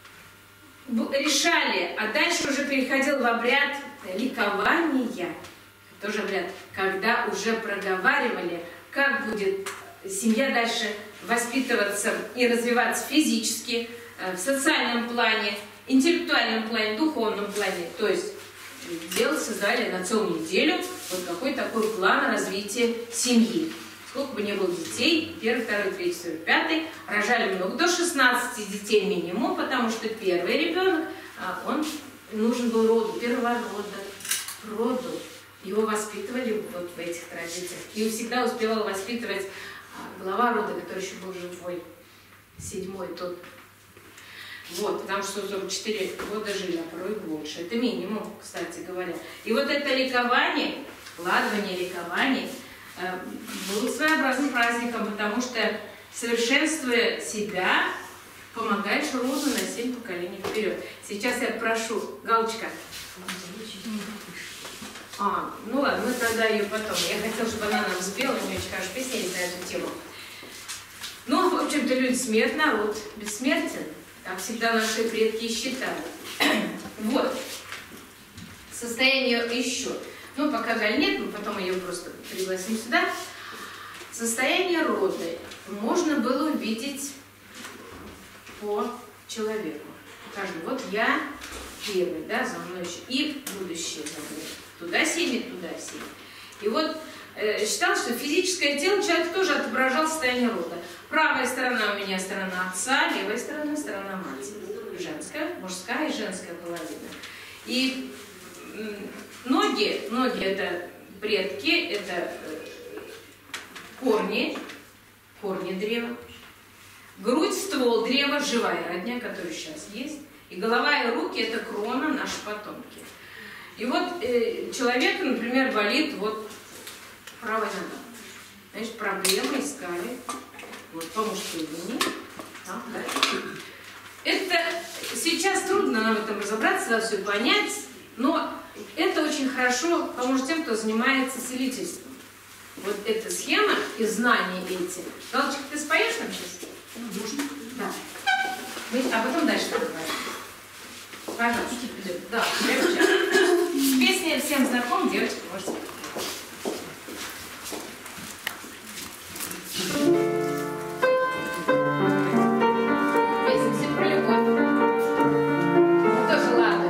решали, а дальше уже переходил в обряд ликования. Тоже обряд, когда уже проговаривали, как будет семья дальше воспитываться и развиваться физически, в социальном плане, интеллектуальном плане, духовном плане. То есть создали на целую неделю вот какой такой план развития семьи. Сколько бы ни было детей, 1, 2, 3, 4, 5, рожали много, до 16 детей минимум, потому что первый ребенок, он нужен был роду, роду. Его воспитывали вот в этих традициях. И всегда успевал воспитывать глава рода, который еще был живой, 7-й тот. Вот, потому что 44 года жили, а порой больше. Это минимум, кстати говоря. И вот это ликование, вкладывание ликований, было своеобразным праздником, потому что, совершенствуя себя, помогаешь роду на 7 поколений вперед. Сейчас я прошу, Галочка. Ну ладно, мы тогда ее потом. Я хотела, чтобы она нам спела, у нее очень хорошая песня есть на эту тему. Ну, в общем-то, люди смерть, народ бессмертен. Так всегда наши предки считали. Вот. Состояние еще. Ну, пока Галь нет, мы потом ее просто пригласим сюда. Состояние рода можно было увидеть по человеку. Каждый. Вот я первый, да, за мной еще. И будущее за мной. Туда семет, туда семет. И вот считалось, что физическое тело человека тоже отображало состояние рода. Правая сторона у меня сторона отца, левая сторона сторона матери. Женская, мужская и женская половина. И ноги это предки, это корни древа. Грудь, ствол древа, живая родня, которая сейчас есть. И голова и руки это крона, наши потомки. И вот человек, например, болит вот правая нога. Значит, проблемы искали вот по мужской линии. Да. Это сейчас трудно нам в этом разобраться, да, все понять, но это очень хорошо поможет тем, кто занимается целительством. Вот эта схема и знания эти. Галочка, ты споешь нам сейчас? Можно? Да. А потом дальше поговорим. Пожалуйста. Да, прямо сейчас. Песня всем знакома, девочка, можете. Песня все про любовь. Тоже ладно.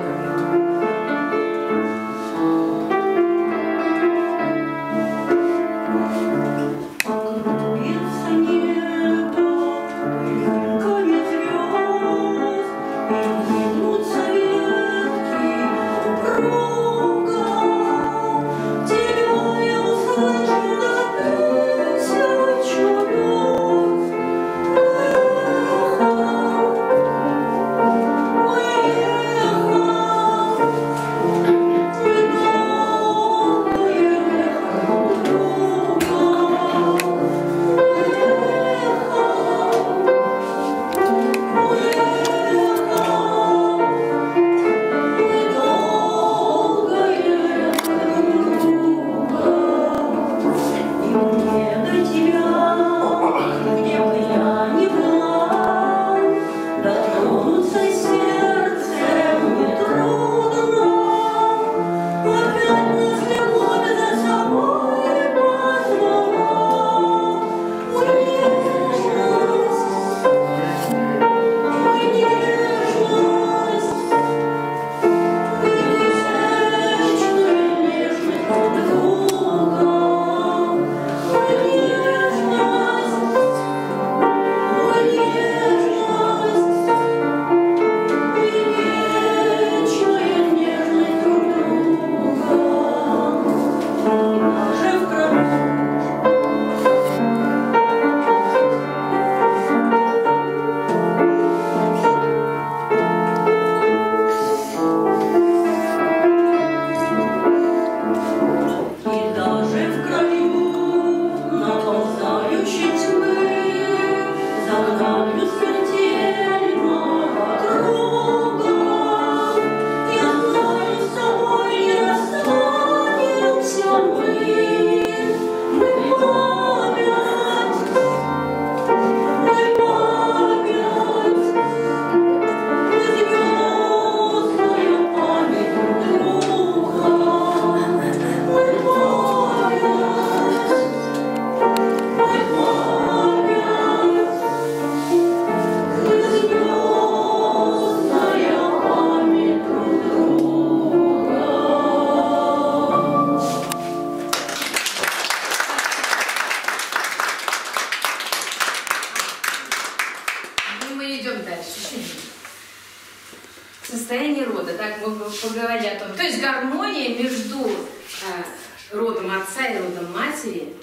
Состояние рода, так мы поговорили о том. То есть гармония между родом отца и родом матери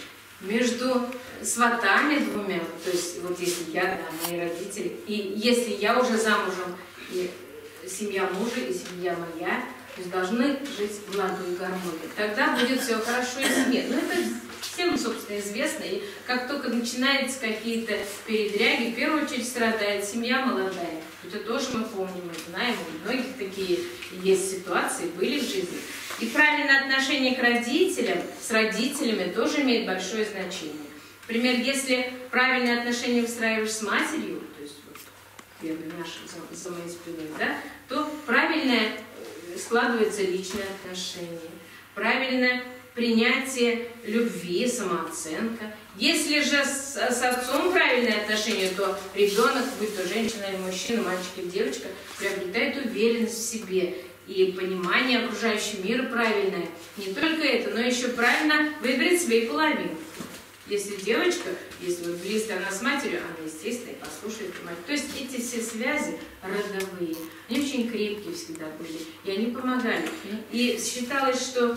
между сватами двумя, то есть вот если я, да, мои родители, и если я уже замужем, и семья мужа, и семья моя, то есть должны жить в ладу и гармонии. Тогда будет все хорошо и в семье. Но это всем, собственно, известно. И как только начинаются какие-то передряги, в первую очередь страдает семья молодая. Это тоже мы помним, мы знаем, у многих такие есть ситуации, были в жизни. И правильное отношение к родителям, с родителями тоже имеет большое значение. Например, если правильное отношение выстраиваешь с матерью, то есть вот первый наш за моей спиной, да, то правильное складывается личное отношение, правильное принятие любви, самооценка. Если же с отцом правильное отношение, то ребенок, будь то женщина или мужчина, мальчик или девочка, приобретает уверенность в себе и понимание окружающего мира правильное. Не только это, но еще правильно выберет себе и половину. Если девочка, если вот близко она с матерью, она, естественно, и послушает мать. То есть эти все связи родовые, они очень крепкие всегда были, и они помогали. И считалось, что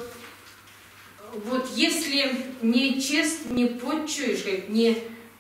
вот если не честно, не подчуешь, нет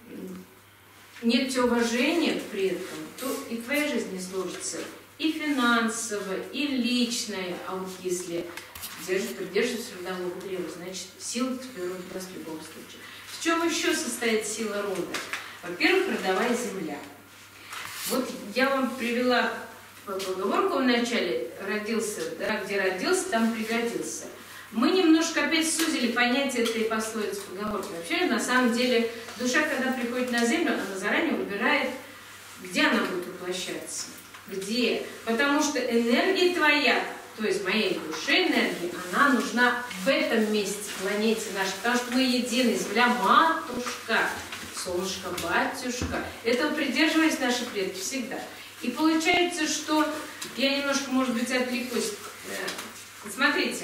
уважения к предкам, то и твоя жизнь не сложится. И финансово, и личное, а вот если придерживаешься родового древа, значит, сила тебе рода даст в любом случае. В чем еще состоит сила рода? Во-первых, родовая земля. Вот я вам привела поговорку в начале, родился, да, где родился, там пригодился. Мы немножко опять сузили понятие этой пословицы, поговорки. Вообще, на самом деле, душа, когда приходит на землю, она заранее выбирает, где она будет воплощаться. Где? Потому что энергия твоя, то есть моей души энергия, она нужна в этом месте, планете нашей, потому что мы едины, земля матушка, солнышко батюшка. Этого придерживались наши предки всегда. И получается, что я немножко, может быть, отвлекусь. Смотрите,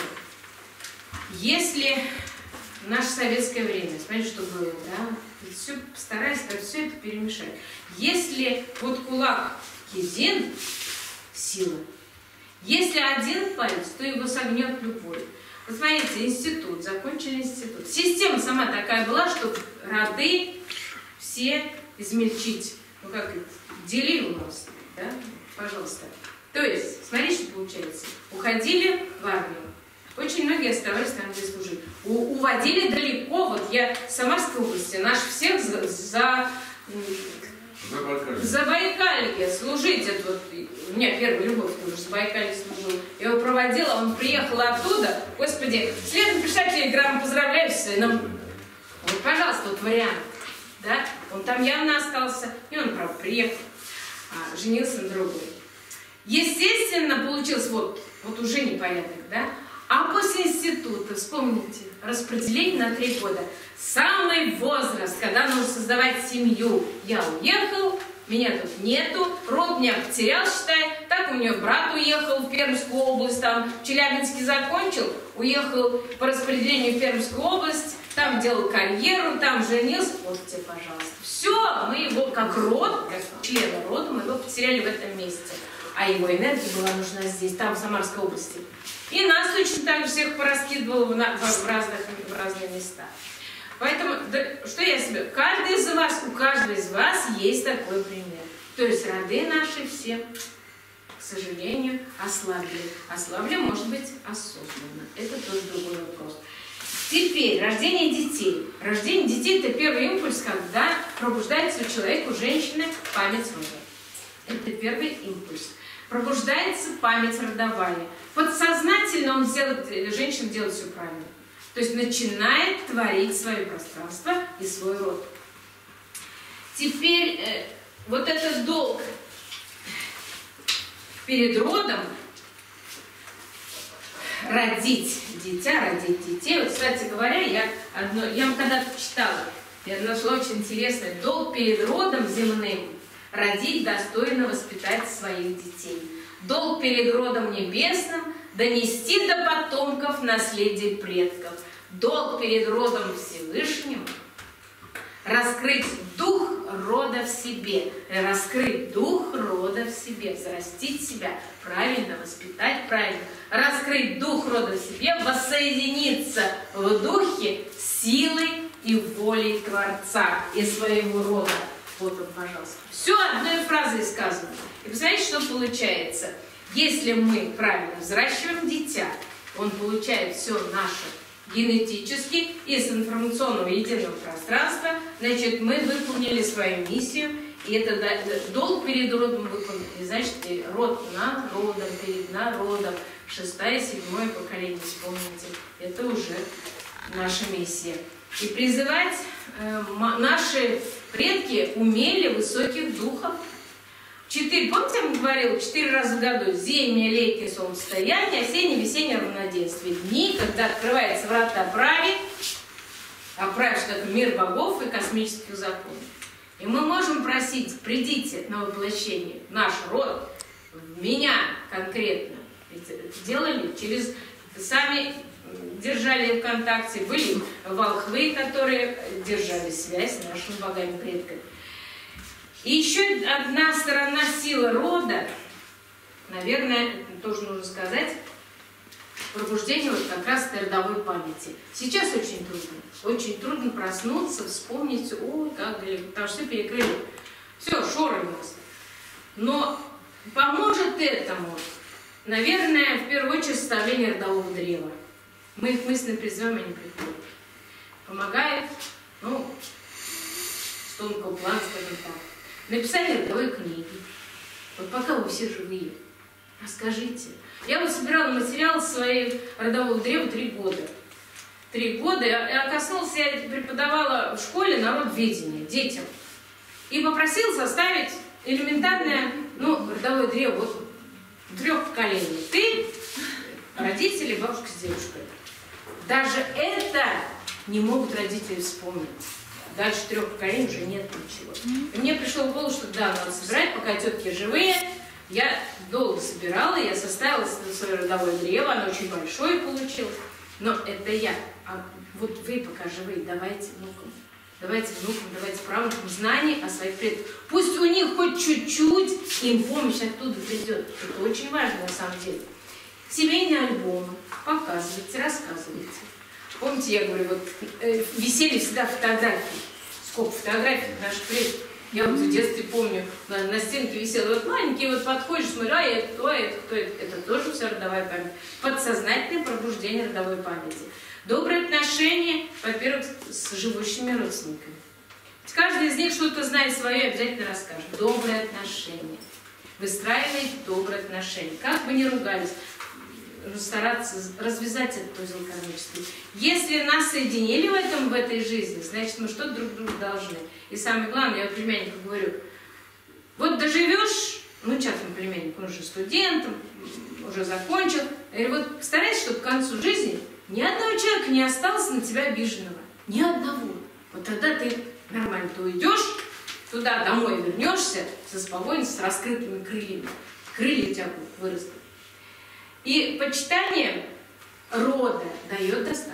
если в наше советское время, смотрите, что было, да, все постараюсь все это перемешать. Если вот кулак един, сила. Если один палец, то его согнет любой. Вот смотрите, институт, закончили институт. Система сама такая была, что роды все измельчить. Ну как, делили у нас, да? Пожалуйста. То есть, смотрите, что получается. Уходили в армию. Очень многие оставались там, где служили. Уводили далеко. Вот я в Самарской области, наших всех Забайкалье служить. Это вот, у меня первая любовь тоже Забайкалье служила. Я его проводила, он приехал оттуда. Господи, следом пришла телеграмма, поздравляю с сыном. Вот, пожалуйста, вот вариант. Да? Он там явно остался. И он, правда, приехал. Женился на другой. Естественно, получилось вот уже непорядок, да? А после института, вспомните, распределение на 3 года. Самый возраст, когда нужно создавать семью. Я уехал, меня тут нету, род меня потерял, считай. Так у нее брат уехал в Пермскую область, там в Челябинске закончил, уехал по распределению в Пермскую область, там делал карьеру, там женился. Вот тебе, пожалуйста. Все, мы его как род, как члена рода, мы его потеряли в этом месте. А его энергия была нужна здесь, там, в Самарской области. И нас точно так же всех пораскидывало в разные места. Поэтому, да, что я себе... У каждого из вас есть такой пример. То есть роды наши все, к сожалению, ослабли. Ослабли, может быть, осознанно. Это тоже другой вопрос. Теперь, рождение детей. Рождение детей – это первый импульс, когда пробуждается у человека, у женщины память рода. Это первый импульс. Пробуждается память родовая. Подсознательно женщина делает все правильно. То есть начинает творить свое пространство и свой род. Теперь вот этот долг перед родом родить дитя, родить детей. Вот, кстати говоря, я вам когда-то читала, я нашла очень интересное. Долг перед родом земным — родить, достойно воспитать своих детей. Долг перед родом небесным — донести до потомков наследие предков. Долг перед родом Всевышним — раскрыть дух рода в себе. Раскрыть дух рода в себе. Взрастить себя правильно, воспитать правильно. Раскрыть дух рода в себе, воссоединиться в духе с силой и волей Творца и своего рода. Вот он, пожалуйста. Все одной фразой сказано. И посмотрите, что получается. Если мы правильно взращиваем дитя, он получает все наше генетически из информационного единого пространства, значит, мы выполнили свою миссию, и это долг перед родом выполнили. Значит, род народом, перед народом, 6-е, 7-е поколение, вспомните, это уже наша миссия. И призывать наши предки умели высоких духов. Помните, я вам говорила, 4 раза в году: зимнее, летнее солнцестояние, осеннее, весеннее равноденствие. Дни, когда открываются врата праве, что это мир богов и космических законов. И мы можем просить: придите на воплощение в наш род, в меня конкретно. Ведь это делали через... Сами держали в контакте, были волхвы, которые держали связь с нашими богами-предками. И еще одна сторона силы рода, наверное, тоже нужно сказать, пробуждение вот как раз этой родовой памяти. Сейчас очень трудно проснуться, вспомнить, ой, как далеко, потому что все перекрыли, все, шоры у нас. Но поможет этому, наверное, в первую очередь составление родового древа. Мы их мысленно призываем, они приходят. Помогает, с тонкого плана, скажем так. Написание родовой книги. Вот пока вы все живые, расскажите. Я вот собирала материал своей родового древа 3 года. 3 года. Я коснулась, я преподавала в школе народоведение детям. И попросила составить элементарное, родовое древо вот 3 поколений. Ты, родители, бабушка с дедушкой. Даже это не могут родители вспомнить. Дальше 3 поколений уже нет ничего. И мне пришло в голову, что да, надо собирать, пока тетки живые. Я долго собирала, я составила свое родовое древо, оно очень большое получилось. Но это я. А вот вы пока живые, давайте внукам, давайте правнукам знаний о своих предках. Пусть у них хоть чуть-чуть им помощь оттуда придет. Это очень важно на самом деле. Семейные альбомы показывайте, рассказывайте. Помните, я говорю, висели всегда фотографии. Сколько фотографий наших предков. Я вот в детстве помню, на стенке висела маленькие, подходишь, смотрю, это кто, это. Это тоже вся родовая память. Подсознательное пробуждение родовой памяти. Добрые отношения, во-первых, с живущими родственниками. Каждый из них что-то знает свое, обязательно расскажет. Добрые отношения. Выстраивайте добрые отношения. Как бы ни ругались, стараться развязать этот узел кармический. Если нас соединили в этой жизни, значит, мы что-то друг другу должны. И самое главное, я племяннику говорю, вот доживешь, частный племянник, он уже студентом, уже закончил, я говорю, вот постарайся, чтобы к концу жизни ни одного человека не осталось на тебя обиженного. Ни одного. Вот тогда ты нормально уйдешь, туда домой вернешься со спокойностью, с раскрытыми крыльями. Крылья у тебя вырастут. И почитание рода дает достаток.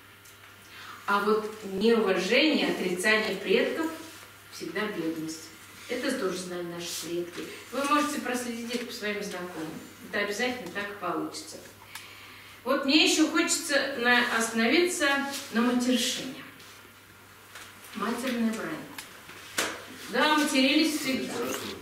А вот неуважение, отрицание предков всегда бедность. Это тоже знали наши предки. Вы можете проследить это по своим знакомым. Это обязательно так и получится. Вот мне еще хочется остановиться на матершине. Матерная брань. Да, матерились всегда.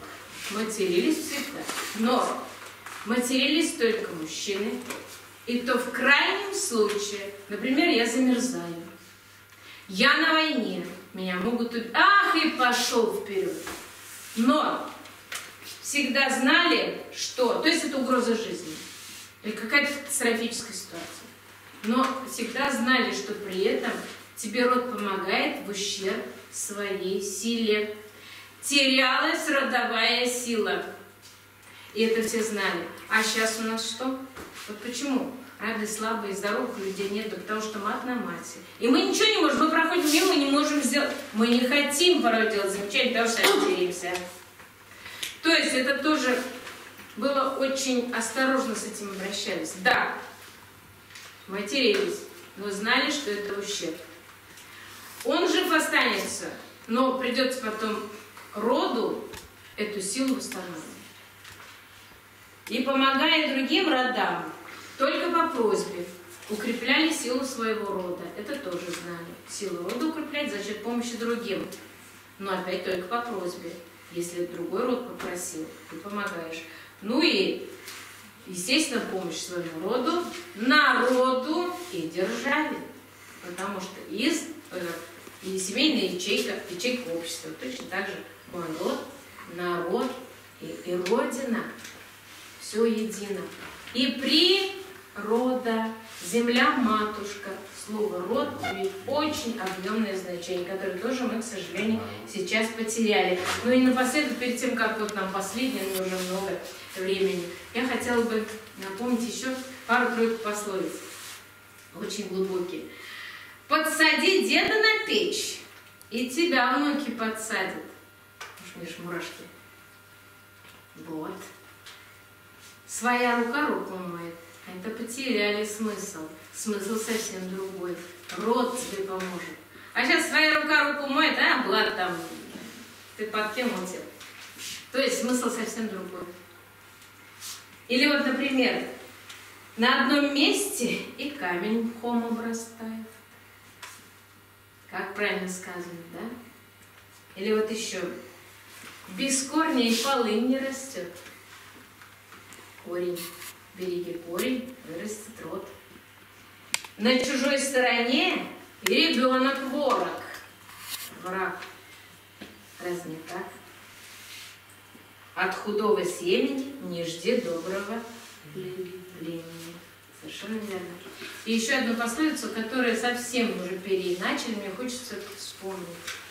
Но матерились только мужчины, и то в крайнем случае, например, я замерзаю, я на войне, меня могут убить, и пошел вперед. Но всегда знали, что, то есть это угроза жизни, или какая-то катастрофическая ситуация, но всегда знали, что при этом тебе род помогает в ущерб своей силе. Терялась родовая сила. И это все знали. А сейчас у нас что? Вот почему? Рады, слабые, здоровых людей нет, потому что мат на мате. И мы ничего не можем, мы проходим мимо, мы не можем сделать. Мы не хотим порой делать замечания, потому что материмся. То есть это тоже было очень осторожно с этим обращались. Да, матерились, но знали, что это ущерб. Он жив останется, но придется потом роду эту силу восстанавливать. И помогая другим родам, только по просьбе. Укрепляли силу своего рода. Это тоже знали. Силу рода укреплять за счет помощи другим. Но опять только по просьбе. Если другой род попросил, ты помогаешь. Ну и, естественно, помощь своему роду, народу и державе. Потому что и семейная ячейка общества. Точно так же мой род, народ и родина. Все едино. И природа, земля-матушка. Слово «род» имеет очень объемное значение, которое тоже мы, к сожалению, сейчас потеряли. Ну и напоследок, перед тем, как вот нам последнее, но уже много времени, я хотела бы напомнить еще пару-тройку пословиц, очень глубокие. «Подсади деда на печь, и тебя внуки подсадят». Уж мне ж мурашки. Вот. «Своя рука руку моет». Это потеряли смысл. Смысл совсем другой. Род тебе поможет. А сейчас своя рука руку моет, а блад там, ты подкинул тебе. То есть смысл совсем другой. Или вот, например, на одном месте и камень мхом обрастает. Как правильно сказано, да? Или вот еще. Без корня и полынь не растет. Корень. Береги корень, вырастет род. На чужой стороне и ребенок ворог. Враг. Разве не так? От худого семени не жди доброго племени. Совершенно верно. И еще одну пословицу, которую совсем уже переиначили, мне хочется вспомнить.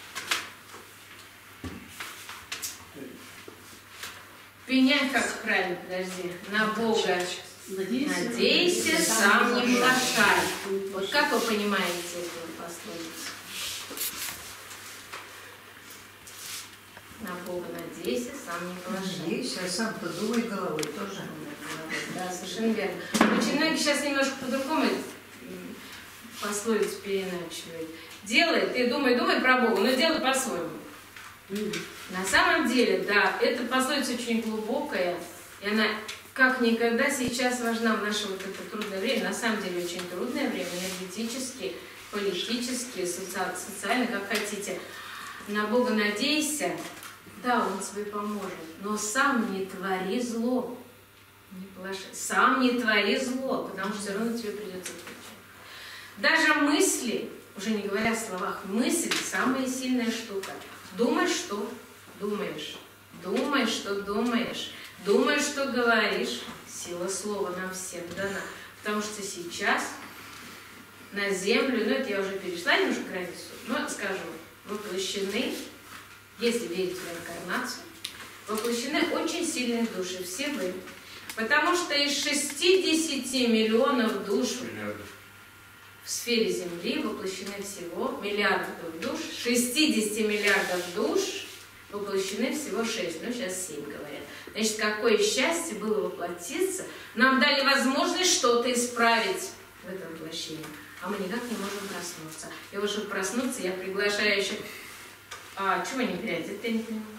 Пеняй, как правильно, подожди, на Бога надейся, сам не плашай. Вот как вы понимаете эту пословицу? На Бога надейся, сам не плашай. Надейся, а сам подумай головой тоже. Да, совершенно верно. Очень многие сейчас немножко по-другому пословицу переначивают. Делай, ты думай про Бога, но делай по-своему. На самом деле, да, эта пословица очень глубокая, и она как никогда сейчас важна в наше вот это трудное время. На самом деле очень трудное время, энергетически, политически, социально, как хотите. На Бога надейся, да, Он тебе поможет, но сам не твори зло. Не плаши. Сам не твори зло, потому что все равно тебе придется отвечать. Даже мысли, уже не говоря о словах, мысль – самая сильная штука. Думай, что думаешь. Думай, что думаешь. Думай, что говоришь. Сила слова нам всем дана. Потому что сейчас на землю, ну это я уже перешла немножко границу, но скажу, воплощены, если верить в реинкарнацию, воплощены очень сильные души, все вы. Потому что из 60 миллионов душ в сфере Земли воплощены всего миллиардов душ, 60 миллиардов душ воплощены всего 6, ну сейчас 7 говорят. Значит, какое счастье было воплотиться, нам дали возможность что-то исправить в этом воплощении, а мы никак не можем проснуться. И вот, чтобы проснуться, я приглашаю еще... А, чего не глядя? Это я не понимаю.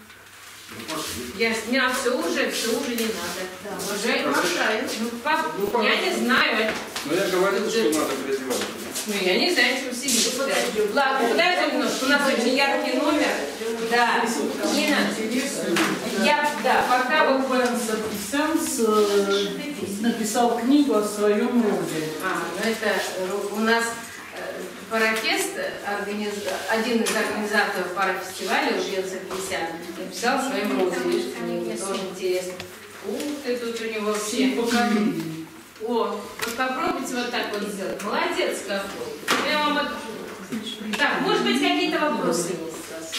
Все уже не надо. Да, уже мешает. Я не знаю. Но я говорил, что надо переодеваться. Ну, я не знаю, что сидит. Ладно, подожди немножко. У нас очень яркий номер. Да. Нина, пока вот... Написал книгу о своем роде. Ну это у нас парафест, один из организаторов парафестиваля, убился 50, написал в своем роде, видишь, книгу, тоже интересно. Ух ты, тут у него все поколений. О, вот попробуйте вот так вот сделать. Молодец какой. Прямо вот... Так, может быть, какие-то вопросы есть у вас?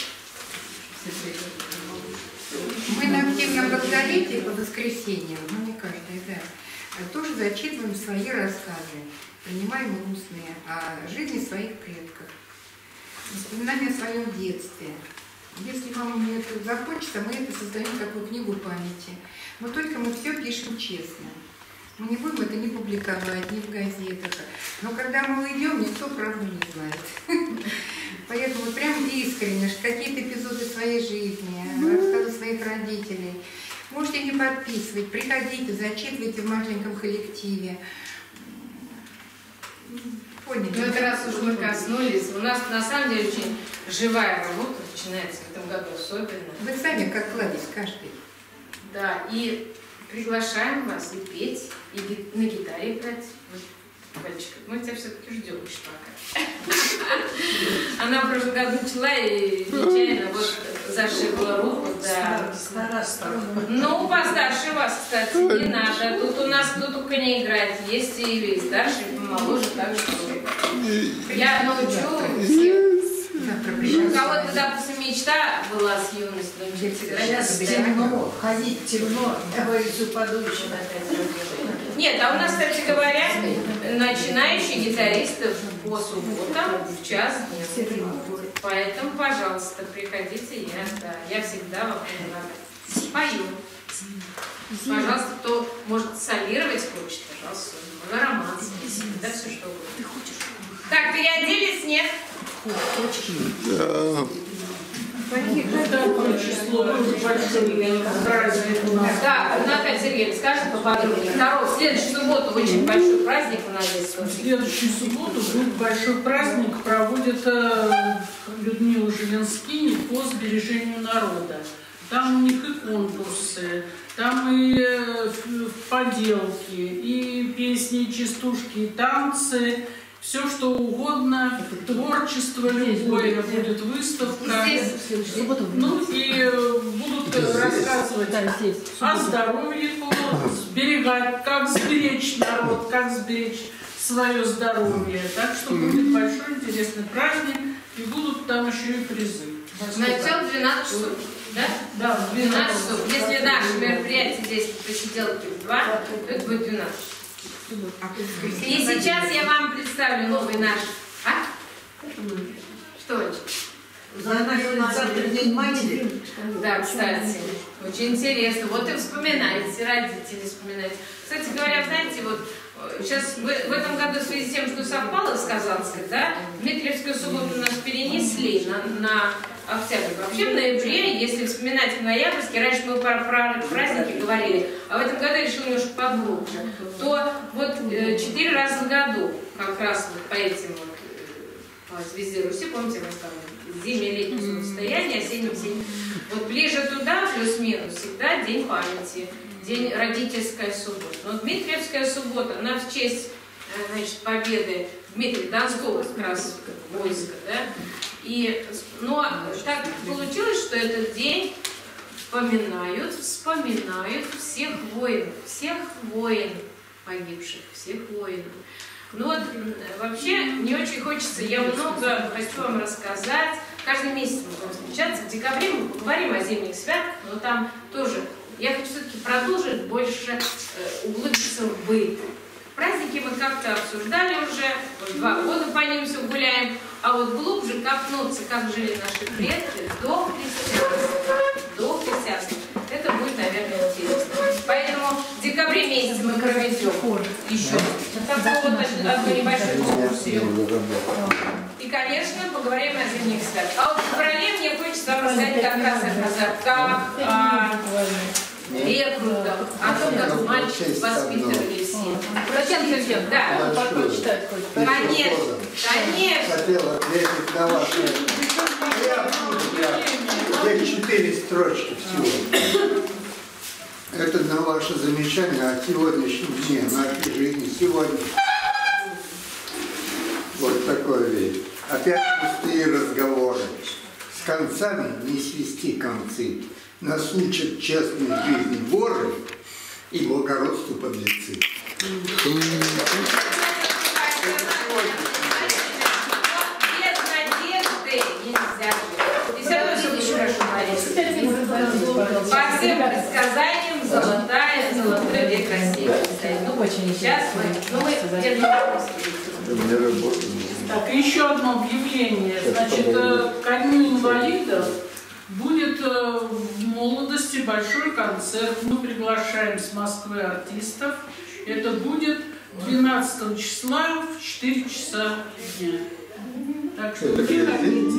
Мы на активном долголетии по воскресеньям, ну не каждый, да, тоже зачитываем свои рассказы, принимаем устные о жизни своих предков, воспоминания о своем детстве. Если вам это захочется, мы это создаем такую книгу памяти. Но только мы все пишем честно. Мы не будем это ни публиковать, ни в газетах. Но когда мы уйдем, никто правду не знает. Поэтому прям искренне, какие-то эпизоды своей жизни, рассказы своих родителей. Можете не подписывать, приходите, зачитывайте в маленьком коллективе. Поняли. Ну, это раз уж мы коснулись, у нас на самом деле очень живая работа начинается в этом году особенно. Вы сами как кладезь каждый. Да, и приглашаем вас и петь, и на гитаре играть. Вот, Валечка, мы тебя все-таки ждем еще пока. Она в прошлом году начала и нечаянно вот зашибла руку. Да. Ну, постарше вас, кстати, не надо. Тут у нас кто только не играет. Есть и старше, и помоложе, так что я научу всех. У кого-то, допустим, мечта была с юности научиться играть. Сейчас темно, ходить темно, боюсь упаду еще на 5 лет. Нет, а у нас, кстати говоря, начинающие гитаристы по субботам в час дня. Поэтому, пожалуйста, приходите, я всегда вам рада. Спою. Пожалуйста, кто может солировать хочет, пожалуйста, романс, да, все что угодно. Так, переоделись, нет? Какое число большой праздник у нас? Да, Наталья Сергеевна, скажите поподробнее. В следующую субботу очень большой праздник у нас здесь. В следующую субботу будет большой праздник, проводит Людмила Желенскини по сбережению народа. Там у них и конкурсы, там и поделки, и песни, и частушки, и танцы. Все, что угодно, творчество любое, будет выставка. Ну и будут рассказывать о здоровье, сберегать, как сберечь народ, как сберечь свое здоровье. Так что будет большой интересный праздник, и будут там еще и призы. Начало 12 часов, да? Да, 12 часов. Если наше мероприятие здесь посиделки в 2, то это будет 12 часов. И сейчас я вам представлю новый наш... А? Что это? Завтра день матери. Да, кстати, очень интересно. Вот и вспоминаете, родители вспоминаете. Кстати говоря, знаете, вот сейчас в этом году в связи с тем, что совпало с Казанской, да, Дмитриевскую субботу у нас перенесли на октябрь. Вообще в ноябре, если вспоминать ноябрьский, раньше мы про праздники говорили, а в этом году решил немножко поглубже, то вот 4 раза в году, как раз вот по этим вот по звезде Руси, помните, у нас там зимнее-летнее солнцестояние, осеннее-зимнее. Вот ближе туда, плюс-минус, всегда день памяти, день родительская суббота. Но Дмитриевская суббота, она в честь, значит, победы Дмитрия Донского как раз войска, да. И, но так получилось, что этот день вспоминают всех воинов погибших, всех воинов. Ну вот, вообще, не очень хочется, я много хочу вам рассказать. Каждый месяц мы будем встречаться. В декабре мы поговорим о зимних святках, но там тоже я хочу все-таки продолжить больше углубиться в быт. Праздники мы как-то обсуждали уже, 2 года по ним все гуляем, а вот глубже копнуться, как жили наши предки до христианства. Это будет, наверное, интересно. Поэтому в декабре месяце мы проведем еще такую вот одну небольшую экскурсию. И, конечно, поговорим о зимних святках. А вот в феврале мне хочется вам рассказать как раз о казаках, о рекрутах, о том, как мальчики воспитывали все. Зачем? Да. Конечно. Хотел ответить на ваши... Здесь 4 строчки всего. Это на ваше замечание о сегодняшнем дне, нашей жизни сегодня. Вот такое ведь. Опять пустые разговоры. С концами не свести концы. Нас учат честной жизни воры и благородству подлецы. По всем предсказаниям золотой век России. Ну, очень сейчас мы держим вопрос. Так, и еще одно объявление. Значит, ко дню инвалидов будет в молодости большой концерт. Мы приглашаем с Москвы артистов. Это будет 12 числа в 4 часа дня. Так что приходите.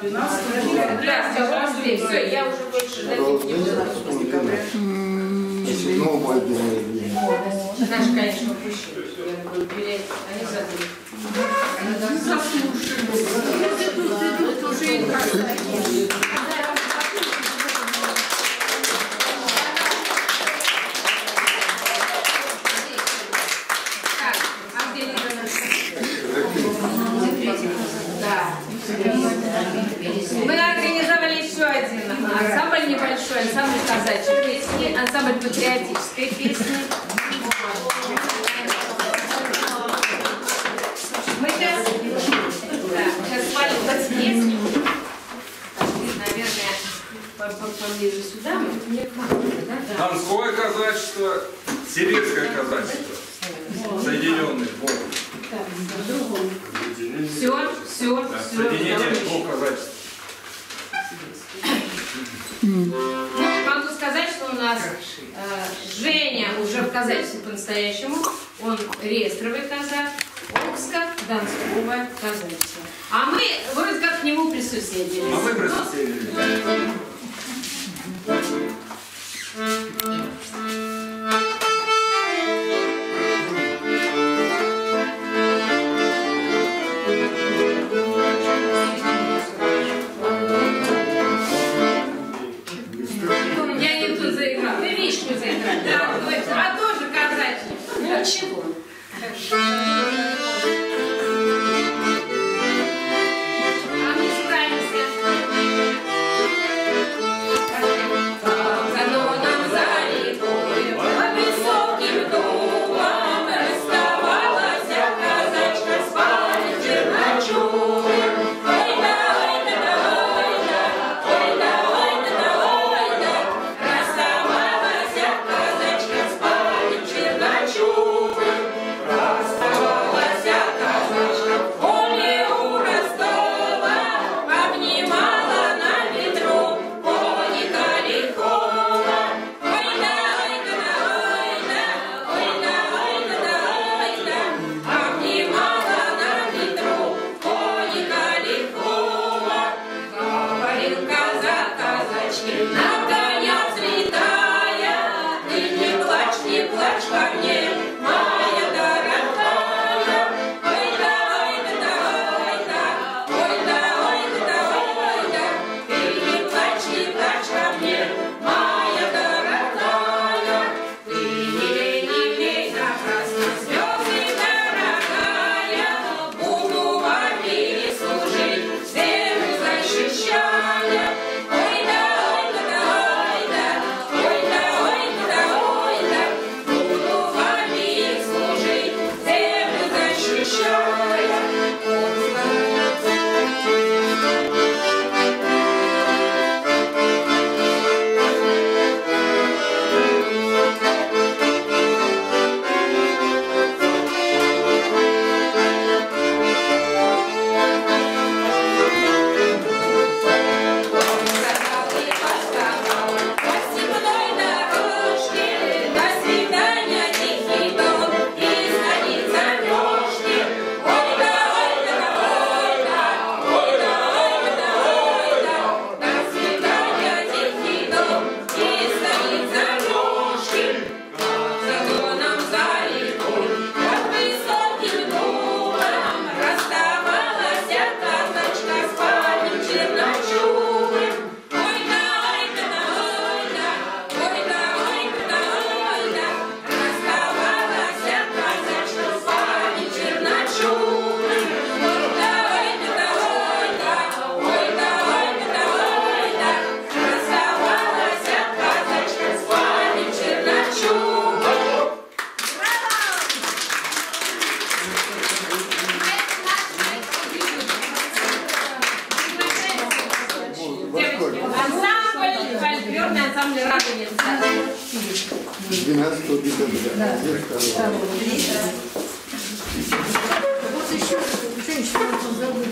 Все, я уже больше не буду. 87-м отделении. Наши, конечно, упущили. Я буду переять, они забыли. Мы организовали еще один ансамбль небольшой, ансамбль казачьей песни, ансамбль патриотической песни. Мы сейчас спалим эту песню. Наверное, поближе сюда. Донское казачество, сибирское казачество. Соединенные. Вот. Все. Соединение двух казачеств. Могу сказать, что у нас Женя уже в казачестве по-настоящему. Он реестровый казак, Окска, Донского казачества. А мы вроде как к нему присоединились. А мы присоединились. Я не ту заиграл, ты Вишню заиграл. Да, а тоже казачник. Ничего. А мы справимся. За каноном за рекой, по высоким думам расставалась казачка с парень черночурым. Фольклорный ансамбль «Радуница». 12 декабря. Вот еще женщина забыли.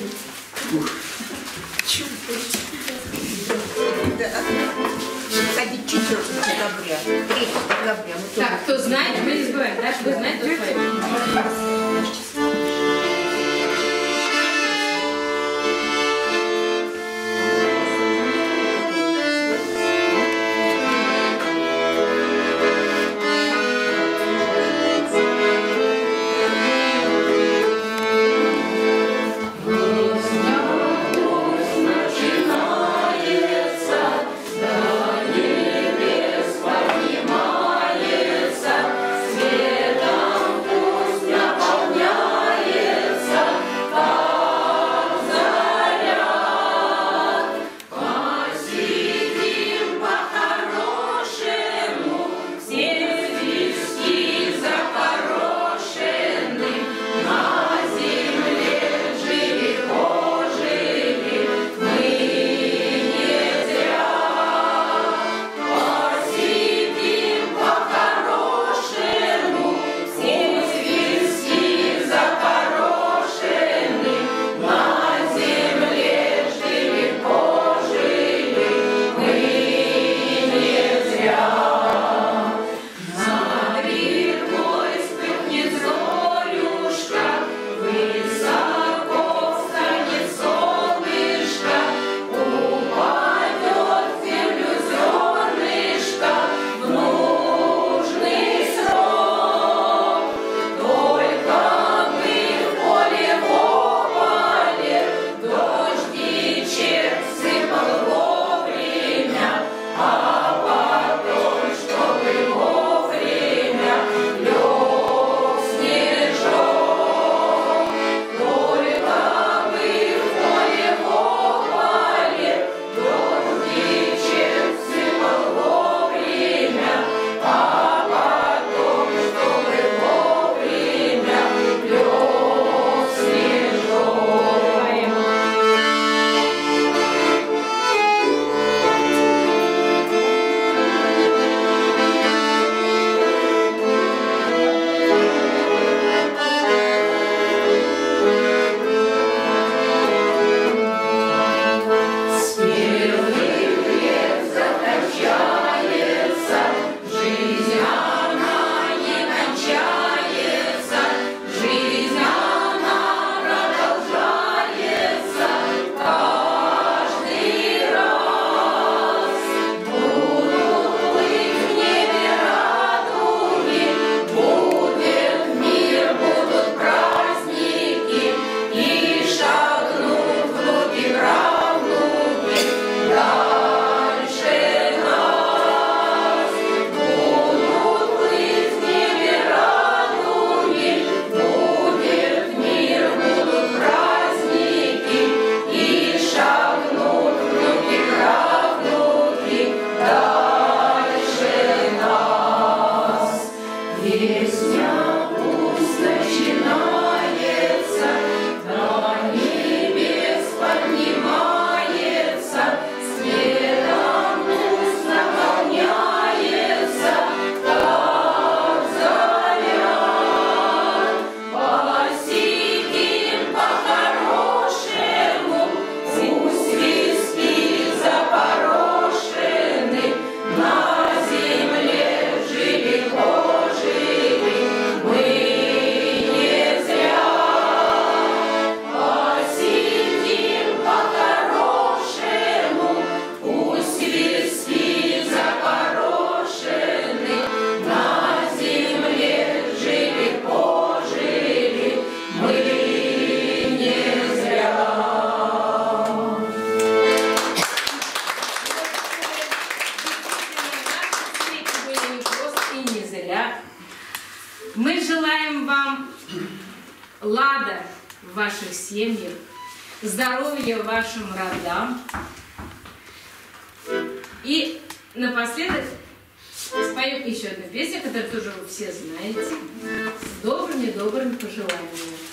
Ходить 4 декабря, 3 декабря. Так, кто знает, мы не забываем, да? Кто знает, тот поет. семьях, здоровья вашим родам. И напоследок споем еще одну песню, которую тоже вы все знаете, с добрыми-добрыми пожеланиями.